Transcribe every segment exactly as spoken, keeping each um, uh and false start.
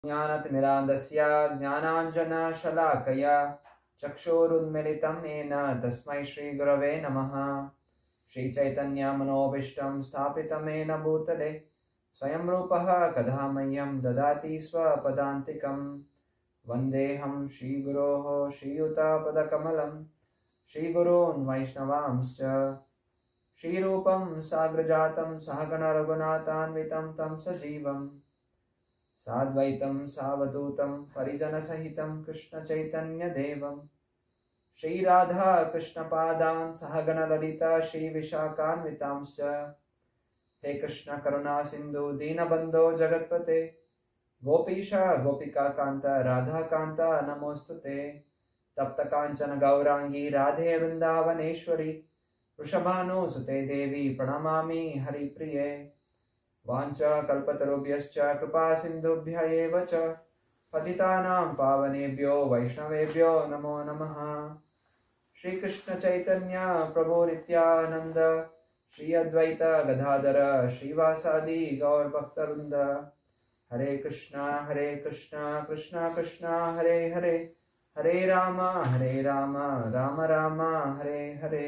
ज्ञानतिमिरान्धस्य ज्ञानाञ्जनशलाकया चक्षुरुन्मिलितं येन तस्मै श्रीगुरवे नमः। श्रीचैतन्यमनोभीष्टं स्थापितं येन भूतले स्वयं रूपः कदा मह्यं ददाति स्वपदान्तिकं। वन्देऽहं श्रीगुरोः श्रीयुतपदकमलं श्रीगुरून् वैष्णवांश्च। श्रीरूपं साग्रजातं सहगण रघुनाथान्वितं तं सजीवम् साद्वैतं सावधूतं परिजनसहितं कृष्णचैतन्यदेवं श्रीराधा कृष्णपादान् सहगण ललिता श्रीविशाखान्वितांश्च। हे कृष्ण करुणा सिन्धु दीनबन्धो जगत्पते गोपीश गोपिकान्त राधाकान्त नमोस्तुते। तप्त कांचन गौरांगी राधे वृंदावनेश्वरी वृषभानुसुते देवी प्रणमामि हरिप्रिये। वाञ्छा कल्पतरुभ्यश्च कृपा सिन्धुभ्य एव च पतितानां पावनेभ्यो वैष्णवेभ्यो नमो नमः। श्री कृष्ण चैतन्य प्रभु नित्यानंद श्री अद्वैत गदाधर श्रीवासादि गौर भक्तवृंद। हरे कृष्णा हरे कृष्णा कृष्णा कृष्णा हरे हरे हरे राम हरे राम राम राम हरे हरे।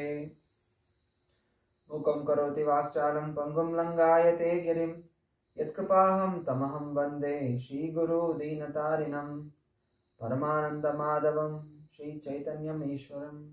मूकं करोति वाक्चालं पंगुं लंघायते गिरिं यत्कृपाहं तमहं वन्दे श्रीगुरु दीनतारिणं। परमानन्दमाधवं श्रीचैतन्यमीश्वरम्।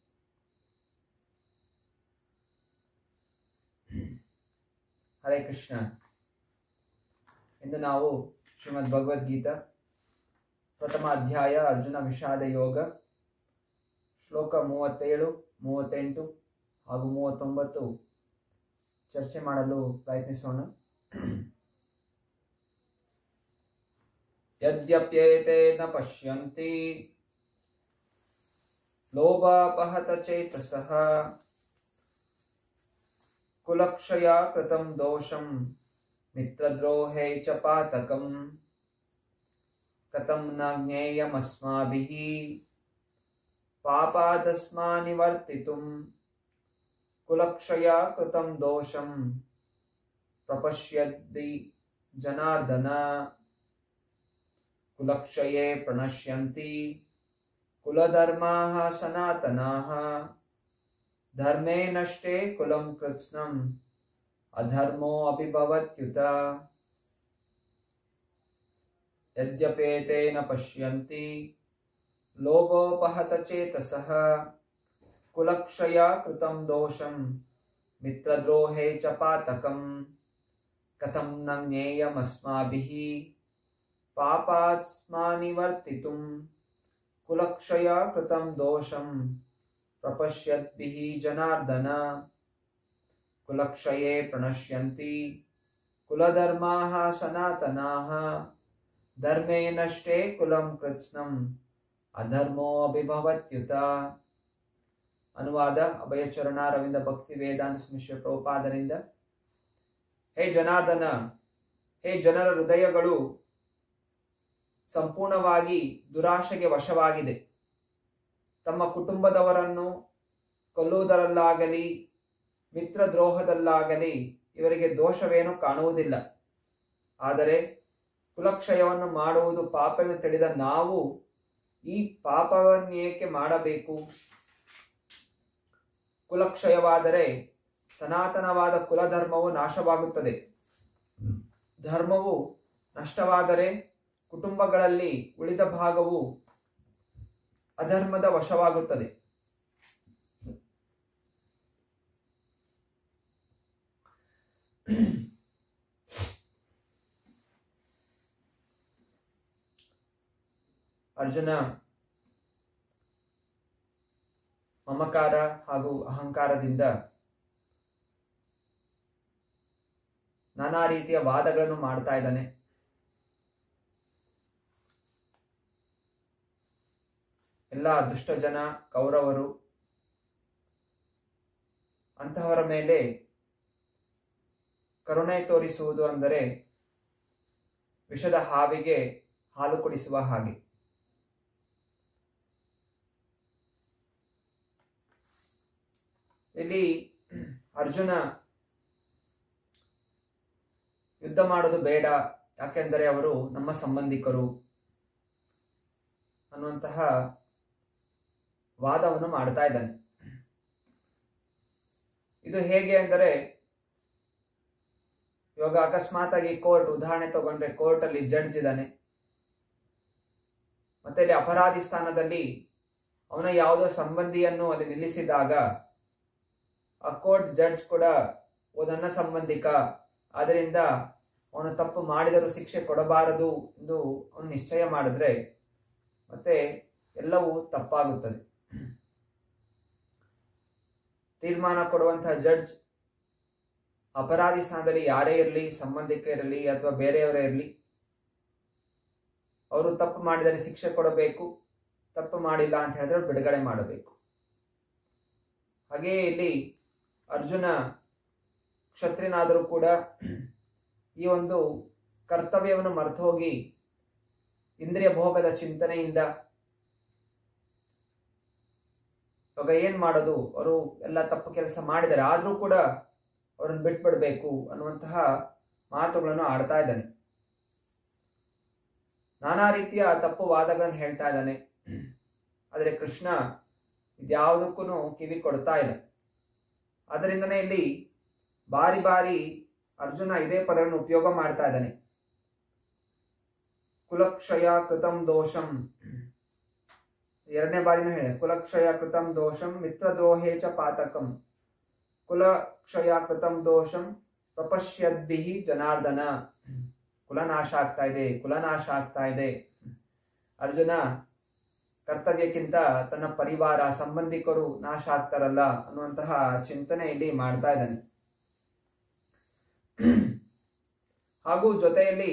हरे कृष्ण। इंದು ನಾವು ಶ್ರೀಮದ್ ಭಗವದ್ಗೀತಾ ಪ್ರಥಮ ಅಧ್ಯಾಯ ಅರ್ಜುನ ವಿಷಾದ ಯೋಗ ಶ್ಲೋಕ ಮೂವತ್ತೇಳು ಮೂವತ್ತೆಂಟು ಹಾಗೂ ಮೂವತ್ತೊಂಬತ್ತು ಚರ್ಚೆ ಮಾಡಲು ಪ್ರಯತ್ನಿಸೋಣ. ಯದ್ಯಪ್ಯೇತೆ ನ ಪಶ್ಯಂತಿ ಲೋಭಾಪಹತ ಚೇತಸಃ ಕುಲಕ್ಷಯ ಕೃತಂ ದೋಷಂ ಮಿತ್ರದ್ರೋಹೇ ಚ ಪಾತಕಂ ಕಥಂ ನ ಜ್ಞೇಯಮಸ್ಮಾಭಿಃ ಪಾಪಾದಸ್ಮಾನಿವರ್ತಿತುಂ ಕುಲಕ್ಷಯ ಕೃತಂ ದೋಷಂ ಪ್ರಪಶ್ಯದ್ದಿ ಜನಾರ್ದನ. ಕುಲಕ್ಷಯೇ ಪ್ರಣಶ್ಯಂತಿ ಕುಲಧರ್ಮಾಃ ಸನಾತನಾಃ ಧರ್ಮೇ ನಷ್ಟೇ ಕುಲಂ ಕೃತ್ಸ್ನಂ ಅಧರ್ಮೋ ಅಭಿಭವತ್ಯುತ. ಯದ್ಯಪೇತೆ ನ ಪಶ್ಯಂತಿ ಲೋಭೋಪಹತ ಚೇತಸಃ ಕುಲಕ್ಷಯ ಕೃತಂ ದೋಷಂ ಮಿತ್ರದ್ರೋಹೇ ಚ ಪಾತಕಂ ಕಥಂ ನ ಜ್ಞೇಯಮಸ್ಮಾಭಿಃ ಪಾಪಾತ್ಸ್ಮಾನಿವರ್ತಿತುಂ ಕುಲಕ್ಷಯ ಕೃತಂ ದೋಷಂ ಪ್ರಪಶ್ಯದ್ಭಿಃ ಜನಾರ್ದನ. ಕುಲಕ್ಷಯೇ ಪ್ರಣಶ್ಯಂತಿ ಕುಲಧರ್ಮಾಃ ಸನಾತನಾಃ ಧರ್ಮೇ ನಷ್ಟೇ ಕುಲಂ ಕೃತ್ಸ್ನಂ ಅಧರ್ಮೋ ಅಭಿಭವತ್ಯುತ. ಅನುವಾದ ಅಭಯಚರಣ ರವಿಂದ್ರ ಭಕ್ತಿ ವೇದಾಂತ ಮಿಶ್ರ ಪ್ರಭುಪಾದರಿಂದ. ಹೇ ಜನಾರ್ದನ, ಹೇ ಜನರ ಹೃದಯಗಳು ಸಂಪೂರ್ಣವಾಗಿ ದುರಾಶೆಗೆ ವಶವಾಗಿದೆ. ತಮ್ಮ ಕುಟುಂಬದವರನ್ನು ಕೊಲ್ಲುವುದರಲ್ಲಾಗಲಿ ಮಿತ್ರದ್ರೋಹದಲ್ಲಾಗಲಿ ಇವರಿಗೆ ದೋಷವೇನು ಕಾಣುವುದಿಲ್ಲ. ಆದರೆ ಕುಲಕ್ಷಯವನ್ನು ಮಾಡುವುದು ಪಾಪವೆಂದು ತಿಳಿದ ನಾವು ಈ ಪಾಪವನ್ನೇಕೆ ಮಾಡಬೇಕು? ಕುಲಕ್ಷಯವಾದರೆ ಸನಾತನವಾದ ಕುಲಧರ್ಮವು ನಾಶವಾಗುತ್ತದೆ. ಧರ್ಮವು ನಷ್ಟವಾದರೆ ಕುಟುಂಬಗಳಲ್ಲಿ ಉಳಿದ ಭಾಗವು ಅಧರ್ಮದ ವಶವಾಗುತ್ತದೆ. ಅರ್ಜುನ ಮಮಕಾರ ಹಾಗೂ ಅಹಂಕಾರದಿಂದ ನಾನಾ ರೀತಿಯ ವಾದಗಳನ್ನು ಮಾಡ್ತಾ ಇದ್ದಾನೆ. ಎಲ್ಲ ದುಷ್ಟ ಜನ ಕೌರವರು ಅಂತಹವರ ಮೇಲೆ ಕರುಣೆ ತೋರಿಸುವುದು ಅಂದರೆ ವಿಷದ ಹಾವಿಗೆ ಹಾಲು ಕುಡಿಸುವ ಹಾಗೆ. ಇಲ್ಲಿ ಅರ್ಜುನ ಯುದ್ಧ ಮಾಡೋದು ಬೇಡ ಯಾಕೆಂದರೆ ಅವರು ನಮ್ಮ ಸಂಬಂಧಿಕರು ಅನ್ನುವಂತಹ ವಾದವನ್ನು ಮಾಡ್ತಾ ಇದ್ದಾನೆ. ಇದು ಹೇಗೆ ಅಂದರೆ, ಇವಾಗ ಅಕಸ್ಮಾತ್ ಆಗಿ ಕೋರ್ಟ್ ಉದಾಹರಣೆ ತಗೊಂಡ್ರೆ, ಕೋರ್ಟ್ ಅಲ್ಲಿ ಜಡ್ಜ್ ಇದ್ದಾನೆ, ಮತ್ತೆ ಇಲ್ಲಿ ಅಪರಾಧಿ ಸ್ಥಾನದಲ್ಲಿ ಅವನ ಯಾವುದೋ ಸಂಬಂಧಿಯನ್ನು ಅಲ್ಲಿ ನಿಲ್ಲಿಸಿದಾಗ ಆ ಕೋರ್ಟ್ ಜಡ್ಜ್ ಕೂಡ ಓ ನನ್ನ ಸಂಬಂಧಿಕ, ಆದ್ದರಿಂದ ಅವನು ತಪ್ಪು ಮಾಡಿದರೂ ಶಿಕ್ಷೆ ಕೊಡಬಾರದು ಎಂದು ಅವನು ನಿಶ್ಚಯ ಮಾಡಿದ್ರೆ ಮತ್ತೆ ಎಲ್ಲವೂ ತಪ್ಪಾಗುತ್ತದೆ. ತೀರ್ಮಾನ ಕೊಡುವಂತಹ ಜಡ್ಜ್ ಅಪರಾಧಿ ಸ್ಥಾನದಲ್ಲಿ ಯಾರೇ ಇರಲಿ, ಸಂಬಂಧಿಕ ಇರಲಿ ಅಥವಾ ಬೇರೆಯವರೇ ಇರಲಿ, ಅವರು ತಪ್ಪು ಮಾಡಿದರೆ ಶಿಕ್ಷೆ ಕೊಡಬೇಕು, ತಪ್ಪು ಮಾಡಿಲ್ಲ ಅಂತ ಹೇಳಿದ್ರೆ ಬಿಡುಗಡೆ ಮಾಡಬೇಕು. ಹಾಗೆಯೇ ಇಲ್ಲಿ ಅರ್ಜುನ ಕ್ಷತ್ರಿಯನಾದರೂ ಕೂಡ ಈ ಒಂದು ಕರ್ತವ್ಯವನ್ನು ಮರೆತು ಹೋಗಿ ಇಂದ್ರಿಯ ಭೋಗದ ಚಿಂತನೆಯಿಂದ ಇವಾಗ ಏನ್ ಮಾಡೋದು, ಅವರು ಎಲ್ಲ ತಪ್ಪು ಕೆಲಸ ಮಾಡಿದ್ದಾರೆ, ಆದ್ರೂ ಕೂಡ ಅವರನ್ನು ಬಿಟ್ಬಿಡ್ಬೇಕು ಅನ್ನುವಂತಹ ಮಾತುಗಳನ್ನು ಆಡ್ತಾ ಇದ್ದಾನೆ. ನಾನಾ ರೀತಿಯ ತಪ್ಪು ವಾದಗಳನ್ನು ಹೇಳ್ತಾ ಇದ್ದಾನೆ. ಆದರೆ ಕೃಷ್ಣ ಇದ್ಯಾವುದಕ್ಕೂ ಕಿವಿ ಕೊಡ್ತಾ ಇಲ್ಲ. ಆದ್ದರಿಂದನೇ ಇಲ್ಲಿ ಬಾರಿ ಬಾರಿ ಅರ್ಜುನ ಇದೇ ಪದವನ್ನು ಉಪಯೋಗ ಮಾಡ್ತಾ ಇದ್ದಾನೆ. ಕುಲಕ್ಷಯ ಕೃತಂ ದೋಷಂ, ಎರಡನೇ ಬಾರಿನೂ ಹೇಳ, ಕುಲಕ್ಷಯ ಕೃತಂ ದೋಷಂ ಮಿತ್ರದ್ರೋಹೇ ಚ ಪಾತಕಂ, ಕುಲಕ್ಷಯ ಕೃತಂ ದೋಷಂ ಪ್ರಪಶ್ಯದ್ಭಿ ಜನಾರ್ದನ. ಕುಲನಾಶ ಆಗ್ತಾ ಇದೆ, ಕುಲನಾಶ ಆಗ್ತಾ ಇದೆ. ಅರ್ಜುನ ಕರ್ತವ್ಯಕ್ಕಿಂತ ತನ್ನ ಪರಿವಾರ, ಸಂಬಂಧಿಕರು ನಾಶ ಆಗ್ತಾರಲ್ಲ ಅನ್ನುವಂತಹ ಚಿಂತನೆ ಇಲ್ಲಿ ಮಾಡ್ತಾ ಇದ್ದಾನೆ. ಹಾಗೂ ಜೊತೆಯಲ್ಲಿ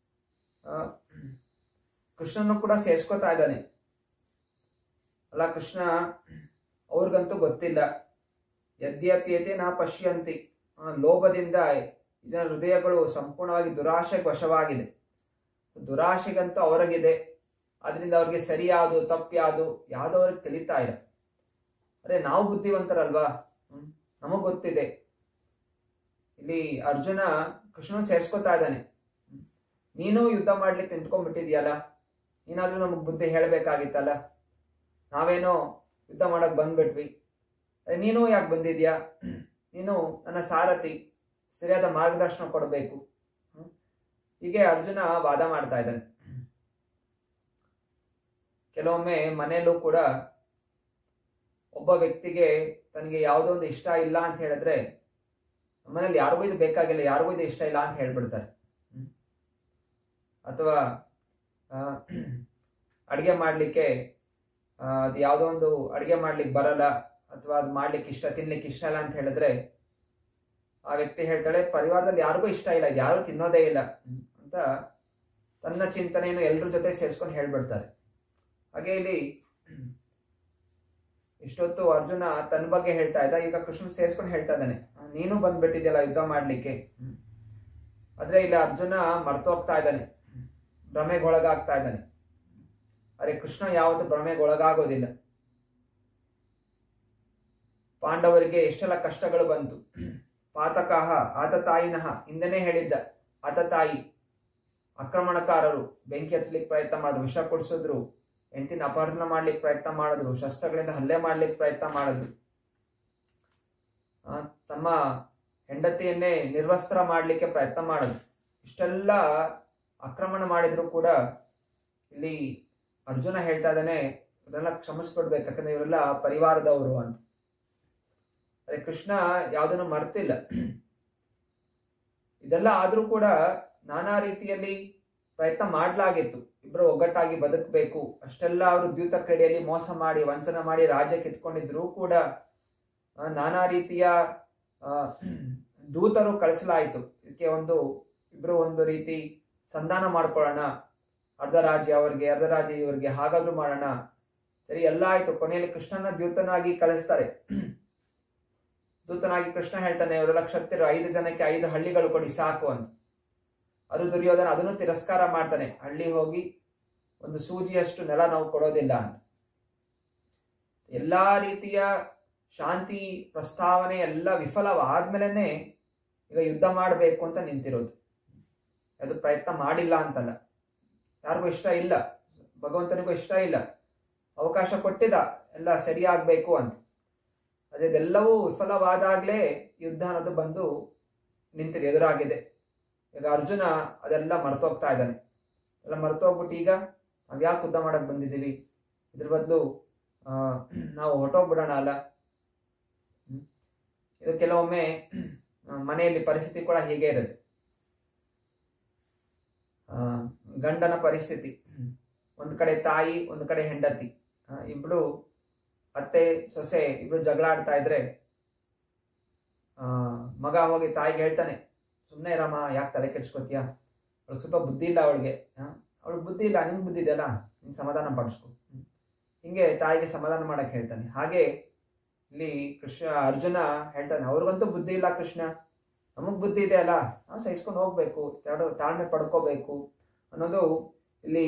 ಕೃಷ್ಣನು ಕೂಡ ಸೇರ್ಸ್ಕೊತಾ ಇದ್ದಾನೆ. ಅಲ್ಲ, ಕೃಷ್ಣ ಅವ್ರಿಗಂತೂ ಗೊತ್ತಿಲ್ಲ. ಯದ್ಯಪ್ಯತೆ ನಾ ಪಶ್ಯಂತಿ, ಲೋಭದಿಂದ ಜನ ಹೃದಯಗಳು ಸಂಪೂರ್ಣವಾಗಿ ದುರಾಶೆಗೆ ವಶವಾಗಿದೆ. ದುರಾಶೆಗಂತೂ ಅವರಿಗಿದೆ, ಅದರಿಂದ ಅವ್ರಿಗೆ ಸರಿ ಯಾವುದು ತಪ್ಪು ಯಾವುದು ಯಾವ್ದು ಅವ್ರಿಗೆ ತಿಳಿತಾ ಇಲ್ಲ. ಅರೆ ನಾವು ಬುದ್ಧಿವಂತರಲ್ವಾ, ನಮಗ್ ಗೊತ್ತಿದೆ. ಇಲ್ಲಿ ಅರ್ಜುನ ಕೃಷ್ಣ ಸೇರ್ಸ್ಕೊತಾ ಇದ್ದಾನೆ. ನೀನು ಯುದ್ಧ ಮಾಡ್ಲಿಕ್ಕೆ ನಿಂತ್ಕೊಂಡ್ಬಿಟ್ಟಿದ್ಯಲ್ಲ, ನೀನಾದ್ರೂ ನಮಗ್ ಬುದ್ಧಿ ಹೇಳ್ಬೇಕಾಗಿತ್ತಲ್ಲ, ನಾವೇನೋ ಯುದ್ಧ ಮಾಡಕ್ ಬಂದ್ಬಿಟ್ವಿ, ನೀನು ಯಾಕೆ ಬಂದಿದ್ಯಾ, ನೀನು ನನ್ನ ಸಾರಥಿ, ಸರಿಯಾದ ಮಾರ್ಗದರ್ಶನ ಕೊಡಬೇಕು. ಹೀಗೆ ಅರ್ಜುನ ವಾದ ಮಾಡ್ತಾ ಇದ್ದಾನೆ. ಕೆಲವೊಮ್ಮೆ ಮನೆಯಲ್ಲೂ ಕೂಡ ಒಬ್ಬ ವ್ಯಕ್ತಿಗೆ ತನಗೆ ಯಾವುದೋ ಒಂದು ಇಷ್ಟ ಇಲ್ಲ ಅಂತ ಹೇಳಿದ್ರೆ, ಮನೇಲಿ ಯಾರಿಗೂ ಇದು ಬೇಕಾಗಿಲ್ಲ, ಯಾರಿಗೂ ಇದು ಇಷ್ಟ ಇಲ್ಲ ಅಂತ ಹೇಳ್ಬಿಡ್ತಾರೆ. ಅಥವಾ ಅಡಿಗೆ ಮಾಡ್ಲಿಕ್ಕೆ ಅದು ಯಾವುದೋ ಒಂದು ಅಡಿಗೆ ಮಾಡ್ಲಿಕ್ಕೆ ಬರಲ್ಲ, ಅಥವಾ ಅದು ಮಾಡ್ಲಿಕ್ಕೆ ಇಷ್ಟ, ತಿನ್ಲಿಕ್ಕೆ ಇಷ್ಟ ಇಲ್ಲ ಅಂತ ಹೇಳಿದ್ರೆ ಆ ವ್ಯಕ್ತಿ ಹೇಳ್ತಾಳೆ, ಪರಿವಾರದಲ್ಲಿ ಯಾರಿಗೂ ಇಷ್ಟ ಇಲ್ಲ, ಇದು ಯಾರು ತಿನ್ನೋದೇ ಇಲ್ಲ ಅಂತ ತನ್ನ ಚಿಂತನೆಯನ್ನು ಎಲ್ಲರ ಜೊತೆ ಸೇರಿಸ್ಕೊಂಡು ಹೇಳ್ಬಿಡ್ತಾರೆ. ಹಾಗೆ ಇಲ್ಲಿ ಇಷ್ಟೊತ್ತು ಅರ್ಜುನ ತನ್ನ ಬಗ್ಗೆ ಹೇಳ್ತಾ ಇದ್ದ, ಈಗ ಕೃಷ್ಣ ಸೇರಿಸ್ಕೊಂಡು ಹೇಳ್ತಾ ಇದ್ದಾನೆ, ನೀನು ಬಂದ್ಬಿಟ್ಟಿದ್ಯಲ್ಲ ಯುದ್ಧ ಮಾಡ್ಲಿಕ್ಕೆ. ಆದ್ರೆ ಇಲ್ಲಿ ಅರ್ಜುನ ಮರ್ತೋಗ್ತಾ ಇದ್ದಾನೆ, ಭ್ರಮೆಗೊಳಗಾಗ್ತಾ ಇದ್ದಾನೆ. ಅರೆ ಕೃಷ್ಣ ಯಾವತ್ತು ಭ್ರಮೆಗೊಳಗಾಗೋದಿಲ್ಲ. ಪಾಂಡವರಿಗೆ ಎಷ್ಟೆಲ್ಲ ಕಷ್ಟಗಳು ಬಂತು. ಪಾತಕಾಹ ಆತತಾಯಿನಃ, ಹಿಂದೆನೇ ಹೇಳಿದ್ದ, ಆತತಾಯಿ ಆಕ್ರಮಣಕಾರರು ಬೆಂಕಿ ಹಚ್ಚಲಿಕ್ಕೆ ಪ್ರಯತ್ನ ಮಾಡಿದ್ರು, ವಿಷ ಕೊಡಿಸಿದ್ರು, ಹೆಂಡತಿನ ಅಪಹರಣ ಮಾಡ್ಲಿಕ್ಕೆ ಪ್ರಯತ್ನ ಮಾಡಿದ್ರು, ಶಸ್ತ್ರಗಳಿಂದ ಹಲ್ಲೆ ಮಾಡ್ಲಿಕ್ಕೆ ಪ್ರಯತ್ನ ಮಾಡಿದ್ರು, ತಮ್ಮ ಹೆಂಡತಿಯನ್ನೇ ನಿರ್ವಸ್ತ್ರ ಮಾಡ್ಲಿಕ್ಕೆ ಪ್ರಯತ್ನ ಮಾಡಿದ್ರು. ಇಷ್ಟೆಲ್ಲ ಆಕ್ರಮಣ ಮಾಡಿದ್ರು ಕೂಡ ಇಲ್ಲಿ ಅರ್ಜುನ ಹೇಳ್ತಾ ಇದ್ದಾನೆ, ಇವರೆಲ್ಲ ಕ್ಷಮಿಸ್ಕೊಡ್ಬೇಕು, ಯಾಕಂದ್ರೆ ಇವರೆಲ್ಲ ಪರಿವಾರದವರು ಅಂತ. ಅರೆ ಕೃಷ್ಣ ಯಾವುದನ್ನು ಮರ್ತಿಲ್ಲ. ಇದೆಲ್ಲ ಆದ್ರೂ ಕೂಡ ನಾನಾ ರೀತಿಯಲ್ಲಿ ಪ್ರಯತ್ನ ಮಾಡ್ಲಾಗಿತ್ತು, ಇಬ್ರು ಒಗ್ಗಟ್ಟಾಗಿ ಬದುಕಬೇಕು. ಅಷ್ಟೆಲ್ಲ ಅವರು ದ್ಯೂತ ಕ್ರೀಡೆಯಲ್ಲಿ ಮೋಸ ಮಾಡಿ ವಂಚನೆ ಮಾಡಿ ರಾಜ್ಯ ಕಿತ್ಕೊಂಡಿದ್ರು ಕೂಡ ನಾನಾ ರೀತಿಯ ದೂತರು ಕಳಿಸಲಾಯಿತು. ಇದಕ್ಕೆ ಒಂದು ಇಬ್ರು ಒಂದು ರೀತಿ ಸಂಧಾನ ಮಾಡ್ಕೊಳ್ಳೋಣ, ಅರ್ಧ ರಾಜ್ಯ ಅವ್ರಿಗೆ ಅರ್ಧ ರಾಜ್ಯ ಇವ್ರಿಗೆ, ಹಾಗಾದ್ರೂ ಮಾಡೋಣ. ಸರಿ, ಎಲ್ಲ ಆಯ್ತು. ಕೊನೆಯಲ್ಲಿ ಕೃಷ್ಣನ ದ್ಯೂತನಾಗಿ ಕಳಿಸ್ತಾರೆ. ದೂತನಾಗಿ ಕೃಷ್ಣ ಹೇಳ್ತಾನೆ, ಇವರೆಲ್ಲ ಕ್ಷತ್ರಿಯರು, ಐದು ಜನಕ್ಕೆ ಐದು ಹಳ್ಳಿಗಳು ಕೊಡಿ ಸಾಕು ಅಂತ. ಅದು ದುರ್ಯೋಧನ ಅದನ್ನು ತಿರಸ್ಕಾರ ಮಾಡ್ತಾನೆ, ಹಳ್ಳಿ ಹೋಗಿ ಒಂದು ಸೂಜಿಯಷ್ಟು ನೆಲ ನಾವು ಕೊಡೋದಿಲ್ಲ ಅಂತ. ಎಲ್ಲಾ ರೀತಿಯ ಶಾಂತಿ ಪ್ರಸ್ತಾವನೆ ಎಲ್ಲ ವಿಫಲವಾದ್ಮೇಲೆ ಈಗ ಯುದ್ಧ ಮಾಡಬೇಕು ಅಂತ ನಿಂತಿರೋದು. ಅದು ಪ್ರಯತ್ನ ಮಾಡಿಲ್ಲ ಅಂತಲ್ಲ, ಯಾರಿಗೂ ಇಷ್ಟ ಇಲ್ಲ, ಭಗವಂತನಿಗೂ ಇಷ್ಟ ಇಲ್ಲ, ಅವಕಾಶ ಕೊಟ್ಟಿದ್ದ ಎಲ್ಲ ಸರಿಯಾಗಬೇಕು ಅಂತ. ಅದೆಲ್ಲವೂ ವಿಫಲವಾದಾಗಲೇ ಯುದ್ಧ ಅನ್ನೋದು ಬಂದು ನಿಂತಿದೆ, ಎದುರಾಗಿದೆ. ಈಗ ಅರ್ಜುನ ಅದೆಲ್ಲ ಮರ್ತೋಗ್ತಾ ಇದ್ದಾನೆ. ಎಲ್ಲ ಮರ್ತೋಗ್ಬಿಟ್ಟು ಈಗ ನಾವು ಯಾಕೆ ಯುದ್ಧ ಮಾಡಕ್ ಬಂದಿದ್ದೀವಿ, ಇದ್ರ ಬದಲು ನಾವು ಹೊರಟೋಗ್ಬಿಡೋಣ ಅಲ್ಲ. ಇದು ಕೆಲವೊಮ್ಮೆ ಮನೆಯಲ್ಲಿ ಪರಿಸ್ಥಿತಿ ಕೂಡ ಹೀಗೆ ಇರುತ್ತೆ. ಆ ಗಂಡನ ಪರಿಸ್ಥಿತಿ, ಒಂದ್ ಕಡೆ ತಾಯಿ, ಒಂದ್ ಕಡೆ ಹೆಂಡತಿ, ಇಬ್ರು ಅತ್ತೆ ಸೊಸೆ ಇಬ್ರು ಜಗಳ ಆಡ್ತಾ ಇದ್ರೆ ಆ ಮಗ ಹೋಗಿ ತಾಯಿಗೆ ಹೇಳ್ತಾನೆ, ಸುಮ್ಮನೆ ರಾಮ, ಯಾಕೆ ತಲೆ ಕೆಡ್ಸ್ಕೊತೀಯ, ಅವಳಿಗೆ ಸ್ವಲ್ಪ ಬುದ್ಧಿ ಇಲ್ಲ, ಅವಳಿಗೆ ಅವಳಿಗೆ ಬುದ್ಧಿ ಇಲ್ಲ, ನಿಂಗೆ ಬುದ್ಧಿ ಇದೆಯಲ್ಲ, ನಿಂಗೆ ಸಮಾಧಾನ ಪಡಿಸ್ಕೊ. ಹಿಂಗೆ ತಾಯಿಗೆ ಸಮಾಧಾನ ಮಾಡಕ್ ಹೇಳ್ತಾನೆ. ಹಾಗೆ ಇಲ್ಲಿ ಕೃಷ್ಣ ಅರ್ಜುನ ಹೇಳ್ತಾನೆ, ಅವ್ರಿಗಂತೂ ಬುದ್ಧಿ ಇಲ್ಲ ಕೃಷ್ಣ, ನಮಗ್ ಬುದ್ಧಿ ಇದೆ ಅಲ್ಲ, ನಾವು ಸಹಿಸ್ಕೊಂಡು ಹೋಗ್ಬೇಕು, ತಾಳ್ಮೆ ಪಡ್ಕೋಬೇಕು ಅನ್ನೋದು ಇಲ್ಲಿ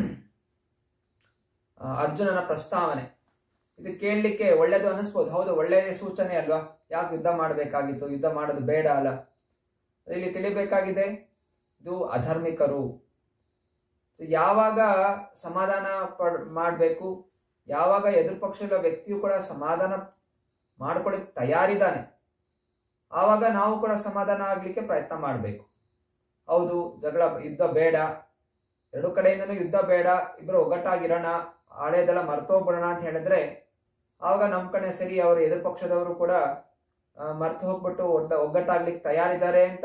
ಅರ್ಜುನನ ಪ್ರಸ್ತಾವನೆ. ಇದು ಕೇಳಲಿಕ್ಕೆ ಒಳ್ಳೇದು ಅನಿಸ್ಬೋದು, ಹೌದು ಒಳ್ಳೆಯ ಸೂಚನೆ ಅಲ್ವಾ, ಯಾಕೆ ಯುದ್ಧ ಮಾಡಬೇಕಾಗಿತ್ತು, ಯುದ್ಧ ಮಾಡೋದು ಬೇಡ ಅಲ್ಲ. ಇಲ್ಲಿ ತಿಳಿಬೇಕಾಗಿದೆ, ಇದು ಅಧರ್ಮಿಕರು. ಯಾವಾಗ ಸಮಾಧಾನ ಪಡ್ ಮಾಡಬೇಕು, ಯಾವಾಗ ಎದುರು ಪಕ್ಷದ ವ್ಯಕ್ತಿಯು ಕೂಡ ಸಮಾಧಾನ ಮಾಡ್ಕೊಳ್ಳಿಕ್ಕೆ ತಯಾರಿದ್ದಾನೆ, ಆವಾಗ ನಾವು ಕೂಡ ಸಮಾಧಾನ ಆಗ್ಲಿಕ್ಕೆ ಪ್ರಯತ್ನ ಮಾಡಬೇಕು. ಹೌದು ಜಗಳ ಯುದ್ಧ ಬೇಡ, ಎರಡು ಕಡೆಯಿಂದನೂ ಯುದ್ಧ ಬೇಡ, ಇಬ್ರು ಒಗ್ಗಟ್ಟಾಗಿರೋಣ, ಹಳೇದೆಲ್ಲ ಮರ್ತೋಗ್ಬಿಡೋಣ ಅಂತ ಹೇಳಿದ್ರೆ ಆವಾಗ ನಮ್ಮ ಕಡೆ ಸರಿ, ಅವರು ಎದುರು ಪಕ್ಷದವರು ಕೂಡ ಮರ್ತು ಹೋಗ್ಬಿಟ್ಟು ಒಡ್ಡ ಒಗ್ಗಟ್ಟಾಗ್ಲಿಕ್ಕೆ ತಯಾರಿದ್ದಾರೆ ಅಂತ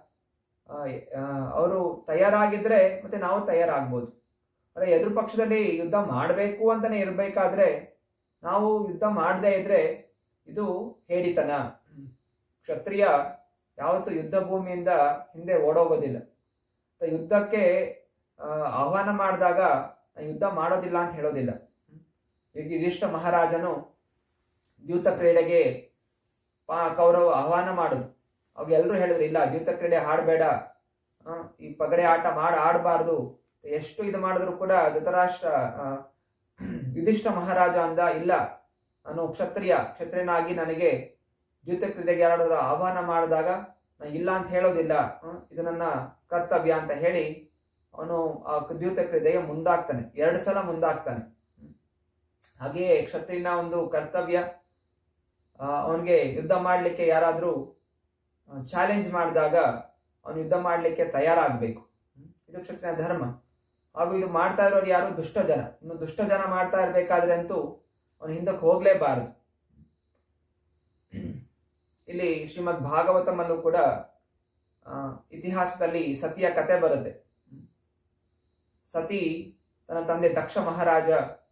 ಅವರು ತಯಾರಾಗಿದ್ರೆ ಮತ್ತೆ ನಾವು ತಯಾರಾಗ್ಬೋದು. ಅಂದ್ರೆ ಎದುರು ಪಕ್ಷದಲ್ಲಿ ಯುದ್ಧ ಮಾಡಬೇಕು ಅಂತಾನೆ ಇರ್ಬೇಕಾದ್ರೆ ನಾವು ಯುದ್ಧ ಮಾಡದೇ ಇದ್ರೆ ಇದು ಹೇಡಿತನ. ಕ್ಷತ್ರಿಯ ಯಾವತ್ತು ಯುದ್ಧ ಭೂಮಿಯಿಂದ ಹಿಂದೆ ಓಡೋಗೋದಿಲ್ಲ. ಯುದ್ಧಕ್ಕೆ ಆಹ್ವಾನ ಮಾಡಿದಾಗ ಯುದ್ಧ ಮಾಡೋದಿಲ್ಲ ಅಂತ ಹೇಳೋದಿಲ್ಲ. ಈಗ ಯುಧಿಷ್ಠ ಮಹಾರಾಜನು ದ್ಯೂತ ಕ್ರೀಡೆಗೆ ಪಾ ಕೌರವ ಆಹ್ವಾನ ಮಾಡುದು, ಅವಾಗ ಎಲ್ಲರೂ ಹೇಳಿದ್ರು ಇಲ್ಲ ದ್ಯೂತ ಕ್ರೀಡೆ ಆಡಬೇಡ, ಈ ಪಗಡೆ ಆಟ ಮಾಡ ಆಡಬಾರ್ದು. ಎಷ್ಟು ಇದು ಮಾಡಿದ್ರು ಕೂಡ ಧೃತರಾಷ್ಟ್ರ ಯುಧಿಷ್ಠ ಮಹಾರಾಜ ಅಂದ, ಇಲ್ಲ ನಾನು ಕ್ಷತ್ರಿಯ, ಕ್ಷತ್ರಿಯನಾಗಿ ನನಗೆ ದ್ಯೂತ ಕ್ರೀಡೆಗೆ ಯಾರಾದ್ರೂ ಆಹ್ವಾನ ಮಾಡಿದಾಗ ನಾನು ಇಲ್ಲ ಅಂತ ಹೇಳೋದಿಲ್ಲ, ಇದು ನನ್ನ ಕರ್ತವ್ಯ ಅಂತ ಹೇಳಿ ಅವನು ಆ ದ್ಯೂತ ಕ್ರೀಡೆಗೆ ಮುಂದಾಗ್ತಾನೆ, ಎರಡು ಸಲ ಮುಂದಾಗ್ತಾನೆ. ಹಾಗೆಯೇ ಕ್ಷತ್ರಿಯನ ಒಂದು ಕರ್ತವ್ಯ, ಅವನಿಗೆ ಯುದ್ಧ ಮಾಡ್ಲಿಕ್ಕೆ ಯಾರಾದ್ರೂ ಚಾಲೆಂಜ್ ಮಾಡಿದಾಗ ಅವನು ಯುದ್ಧ ಮಾಡ್ಲಿಕ್ಕೆ ತಯಾರಾಗಬೇಕು. ಇದು ಕ್ಷತ್ರಿಯ ಧರ್ಮ. ಹಾಗೂ ಇದು ಮಾಡ್ತಾ ಇರೋರು ಯಾರು ದುಷ್ಟ ಜನ. ಇನ್ನು ದುಷ್ಟ ಜನ ಮಾಡ್ತಾ ಇರ್ಬೇಕಾದ್ರೆ ಅಂತೂ ಅವನು ಹಿಂದಕ್ಕೆ ಹೋಗ್ಲೇಬಾರದು. ಇಲ್ಲಿ ಶ್ರೀಮದ್ ಭಾಗವತಮಲ್ಲೂ ಕೂಡ ಇತಿಹಾಸದಲ್ಲಿ ಸತಿಯ ಕತೆ ಬರುತ್ತೆ. ಸತಿ ತನ್ನ ತಂದೆ ದಕ್ಷ ಮಹಾರಾಜ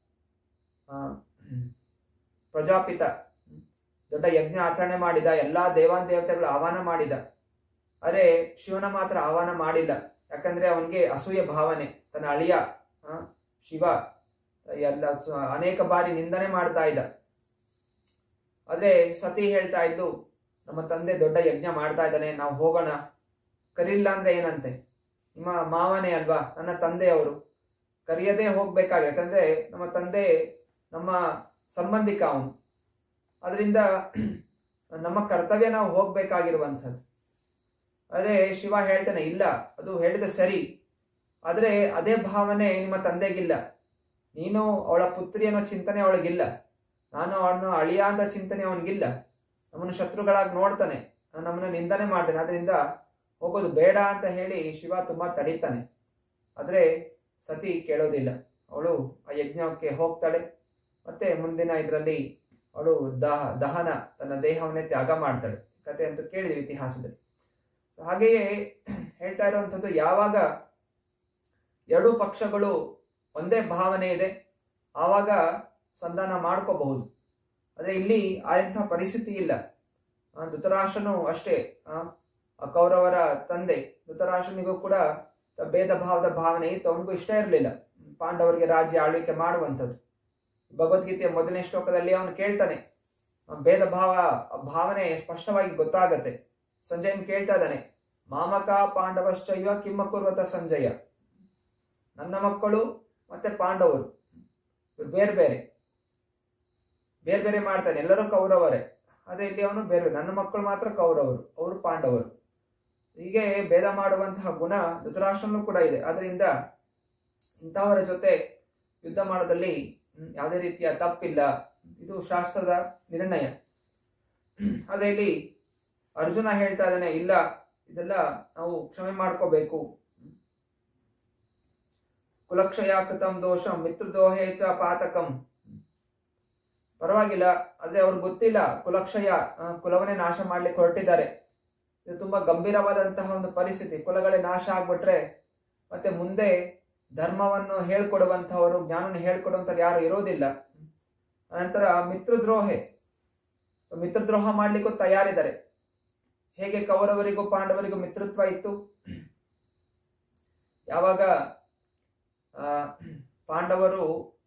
ಪ್ರಜಾಪಿತ ದೊಡ್ಡ ಯಜ್ಞ ಆಚರಣೆ ಮಾಡಿದ, ಎಲ್ಲಾ ದೇವಾನ್ ದೇವತೆಗಳು ಆಹ್ವಾನ ಮಾಡಿದ. ಅರೆ ಶಿವನ ಮಾತ್ರ ಆಹ್ವಾನ ಮಾಡಿಲ್ಲ, ಯಾಕಂದ್ರೆ ಅವನಿಗೆ ಅಸೂಯ ಭಾವನೆ. ತನ್ನ ಅಳಿಯ ಶಿವ ಎಲ್ಲ ಅನೇಕ ಬಾರಿ ನಿಂದನೆ ಮಾಡ್ತಾ ಇದ್ದ. ಆದ್ರೆ ಸತಿ ಹೇಳ್ತಾ ಇದ್ದು, ನಮ್ಮ ತಂದೆ ದೊಡ್ಡ ಯಜ್ಞ ಮಾಡ್ತಾ ಇದ್ದಾನೆ, ನಾವು ಹೋಗೋಣ. ಕರೀಲಿಲ್ಲ ಅಂದ್ರೆ ಏನಂತೆ, ನಿಮ್ಮ ಮಾವನೇ ಅಲ್ವಾ, ನನ್ನ ತಂದೆಯವರು, ಕರೆಯದೇ ಹೋಗ್ಬೇಕಾಗಿ, ಯಾಕಂದ್ರೆ ನಮ್ಮ ತಂದೆ ನಮ್ಮ ಸಂಬಂಧಿಕ ಅವನು, ಅದರಿಂದ ನಮ್ಮ ಕರ್ತವ್ಯ ನಾವು ಹೋಗ್ಬೇಕಾಗಿರುವಂಥದ್ದು. ಅದೇ ಶಿವ ಹೇಳ್ತಾನೆ, ಇಲ್ಲ ಅದು ಹೇಳಿದ ಸರಿ, ಆದ್ರೆ ಅದೇ ಭಾವನೆ ನಿಮ್ಮ ತಂದೆಗಿಲ್ಲ. ನೀನು ಅವಳ ಪುತ್ರಿ ಅನ್ನೋ ಚಿಂತನೆ ಅವಳಿಗಿಲ್ಲ, ನಾನು ಅವಳನ್ನು ಅಳಿಯ ಅಂತ ಚಿಂತನೆ ಅವನಿಗಿಲ್ಲ. ನಮ್ಮನ್ನು ಶತ್ರುಗಳಾಗಿ ನೋಡ್ತಾನೆ, ನಮ್ಮನ್ನು ನಿಂದನೆ ಮಾಡ್ತಾನೆ, ಅದರಿಂದ ಹೋಗೋದು ಬೇಡ ಅಂತ ಹೇಳಿ ಶಿವ ತುಂಬಾ ತಡೀತಾನೆ. ಆದ್ರೆ ಸತಿ ಕೇಳೋದಿಲ್ಲ, ಅವಳು ಆ ಯಜ್ಞಕ್ಕೆ ಹೋಗ್ತಾಳೆ. ಮತ್ತೆ ಮುಂದಿನ ಇದರಲ್ಲಿ ಅವಳು ದಹ ದಹನ ತನ್ನ ದೇಹವನ್ನೇ ತ್ಯಾಗ ಮಾಡ್ತಾಳೆ. ಕತೆ ಅಂತೂ ಕೇಳಿದ್ವಿ ಇತಿಹಾಸದಲ್ಲಿ. ಹಾಗೆಯೇ ಹೇಳ್ತಾ ಇರುವಂಥದ್ದು, ಯಾವಾಗ ಎರಡೂ ಪಕ್ಷಗಳು ಒಂದೇ ಭಾವನೆ ಇದೆ ಆವಾಗ ಸಂಧಾನ ಮಾಡ್ಕೋಬಹುದು. ಆದ್ರೆ ಇಲ್ಲಿ ಆದಂಥ ಪರಿಸ್ಥಿತಿ ಇಲ್ಲ. ಧೃತರಾಷ್ಟ್ರನು ಅಷ್ಟೇ, ಆ ಕೌರವರ ತಂದೆ ಧೃತರಾಷ್ಟ್ರನಿಗೂ ಕೂಡ ಭೇದ ಭಾವದ ಭಾವನೆ ಇತ್ತು. ಅವನಿಗೂ ಇಷ್ಟ ಇರಲಿಲ್ಲ ಪಾಂಡವರಿಗೆ ರಾಜ್ಯ ಆಳ್ವಿಕೆ ಮಾಡುವಂಥದ್ದು. ಭಗವದ್ಗೀತೆಯ ಮೊದಲನೇ ಶ್ಲೋಕದಲ್ಲಿ ಅವನು ಕೇಳ್ತಾನೆ, ಭೇದ ಭಾವ ಭಾವನೆ ಸ್ಪಷ್ಟವಾಗಿ ಗೊತ್ತಾಗತ್ತೆ. ಸಂಜಯನ್ ಕೇಳ್ತಾ ಇದ್ದಾನೆ, ಮಾಮಕ ಪಾಂಡವಶ್ಚೈವ ಕಿಮ್ಮ ಕುರ್ವತ ಸಂಜಯ, ನನ್ನ ಮಕ್ಕಳು ಮತ್ತೆ ಪಾಂಡವರು ಬೇರೆ ಬೇರೆ ಬೇರೆ ಬೇರೆ ಮಾಡ್ತಾನೆ, ಎಲ್ಲರೂ ಕೌರವರೇ. ಆದ್ರೆ ಇಲ್ಲಿ ಅವನು ಬೇರೆ, ನನ್ನ ಮಕ್ಕಳು ಮಾತ್ರ ಕೌರವರು, ಅವರು ಪಾಂಡವರು. ಹೀಗೆ ಭೇದ ಮಾಡುವಂತಹ ಗುಣ ಧೃತರಾಷ್ಟ್ರನೂ ಕೂಡ ಇದೆ. ಆದ್ರಿಂದ ಇಂಥವರ ಜೊತೆ ಯುದ್ಧ ಮಾಡೋದಲ್ಲಿ ಯಾವುದೇ ರೀತಿಯ ತಪ್ಪಿಲ್ಲ, ಇದು ಶಾಸ್ತ್ರದ ನಿರ್ಣಯ. ಆದ್ರೆ ಇಲ್ಲಿ ಅರ್ಜುನ ಹೇಳ್ತಾ ಇದ್ದಾನೆ, ಇಲ್ಲ ಇದೆಲ್ಲ ನಾವು ಕ್ಷಮೆ ಮಾಡ್ಕೋಬೇಕು. ಕುಲಕ್ಷಯ ಕೃತಂ ದೋಷಂ ಮಿತ್ರದೋಹೇ ಚ ಪಾತಕಂ. ಪರವಾಗಿಲ್ಲ, ಆದ್ರೆ ಅವ್ರಿಗೆ ಗೊತ್ತಿಲ್ಲ ಕುಲಕ್ಷಯ, ಕುಲವನ್ನೇ ನಾಶ ಮಾಡ್ಲಿಕ್ಕೆ ಹೊರಟಿದ್ದಾರೆ. ಇದು ತುಂಬಾ ಗಂಭೀರವಾದಂತಹ ಒಂದು ಪರಿಸ್ಥಿತಿ. ಕುಲಗಳೇ ನಾಶ ಆಗ್ಬಿಟ್ರೆ ಮತ್ತೆ ಮುಂದೆ ಧರ್ಮವನ್ನು ಹೇಳ್ಕೊಡುವಂತಹವರು, ಜ್ಞಾನವನ್ನು ಹೇಳ್ಕೊಡುವಂಥವ್ರು ಯಾರು ಇರೋದಿಲ್ಲ. ಅನಂತರ ಮಿತ್ರದ್ರೋಹೆ, ಮಿತ್ರದ್ರೋಹ ಮಾಡ್ಲಿಕ್ಕೂ ತಯಾರಿದ್ದಾರೆ. ಹೇಗೆ ಕೌರವರಿಗೂ ಪಾಂಡವರಿಗೂ ಮಿತ್ರತ್ವ ಇತ್ತು, ಯಾವಾಗ ಆ ಪಾಂಡವರು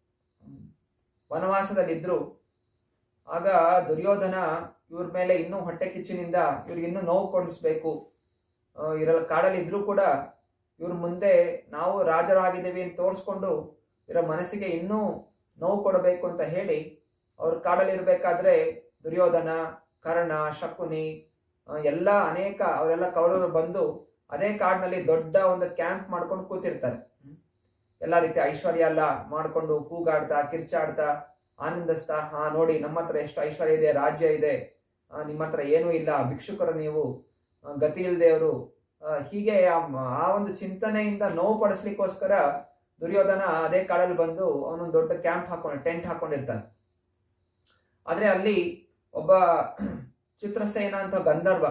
ವನವಾಸದಲ್ಲಿದ್ರು ಆಗ ದುರ್ಯೋಧನ ಇವ್ರ ಮೇಲೆ ಇನ್ನೂ ಹೊಟ್ಟೆ ಕಿಚ್ಚಿನಿಂದ ಇವ್ರಿಗೆ ಇನ್ನೂ ನೋವು ಕೊಡಿಸ್ಬೇಕು, ಇವರೆಲ್ಲ ಕಾಡಲ್ಲಿ ಇದ್ರೂ ಕೂಡ ಇವ್ರ ಮುಂದೆ ನಾವು ರಾಜರಾಗಿದ್ದೀವಿ ಅಂತ ತೋರಿಸ್ಕೊಂಡು ಇವರ ಮನಸ್ಸಿಗೆ ಇನ್ನೂ ನೋವು ಕೊಡಬೇಕು ಅಂತ ಹೇಳಿ ಅವ್ರು ಕಾಡಲ್ಲಿ ಇರ್ಬೇಕಾದ್ರೆ ದುರ್ಯೋಧನ, ಕರ್ಣ, ಶಕುನಿ ಎಲ್ಲ ಅನೇಕ ಅವರೆಲ್ಲ ಕೌರವರು ಬಂದು ಅದೇ ಕಾಡಿನಲ್ಲಿ ದೊಡ್ಡ ಒಂದು ಕ್ಯಾಂಪ್ ಮಾಡ್ಕೊಂಡು ಕೂತಿರ್ತಾರೆ. ಎಲ್ಲಾ ರೀತಿ ಐಶ್ವರ್ಯ ಎಲ್ಲ ಮಾಡ್ಕೊಂಡು ಕೂಗಾಡ್ತಾ ಕಿರ್ಚಾಡ್ತಾ ಆನಂದಿಸ್ತಾ, ಹಾ ನೋಡಿ ನಮ್ಮ ಹತ್ರ ಎಷ್ಟು ಐಶ್ವರ್ಯ ಇದೆ, ರಾಜ್ಯ ಇದೆ, ನಿಮ್ಮ ಹತ್ರ ಏನೂ ಇಲ್ಲ, ಭಿಕ್ಷುಕರು ನೀವು, ಗತಿ ಇಲ್ದೇವರು, ಹೀಗೆ ಆ ಒಂದು ಚಿಂತನೆಯಿಂದ ನೋವು ಪಡಿಸ್ಲಿಕ್ಕೋಸ್ಕರ ದುರ್ಯೋಧನ ಅದೇ ಕಾಡಲ್ಲಿ ಬಂದು ಅವನೊಂದು ದೊಡ್ಡ ಕ್ಯಾಂಪ್ ಹಾಕೊಂಡು ಟೆಂಟ್ ಹಾಕೊಂಡಿರ್ತಾನೆ. ಆದ್ರೆ ಅಲ್ಲಿ ಒಬ್ಬ ಚಿತ್ರಸೇನ ಅಂತ ಗಂಧರ್ವ,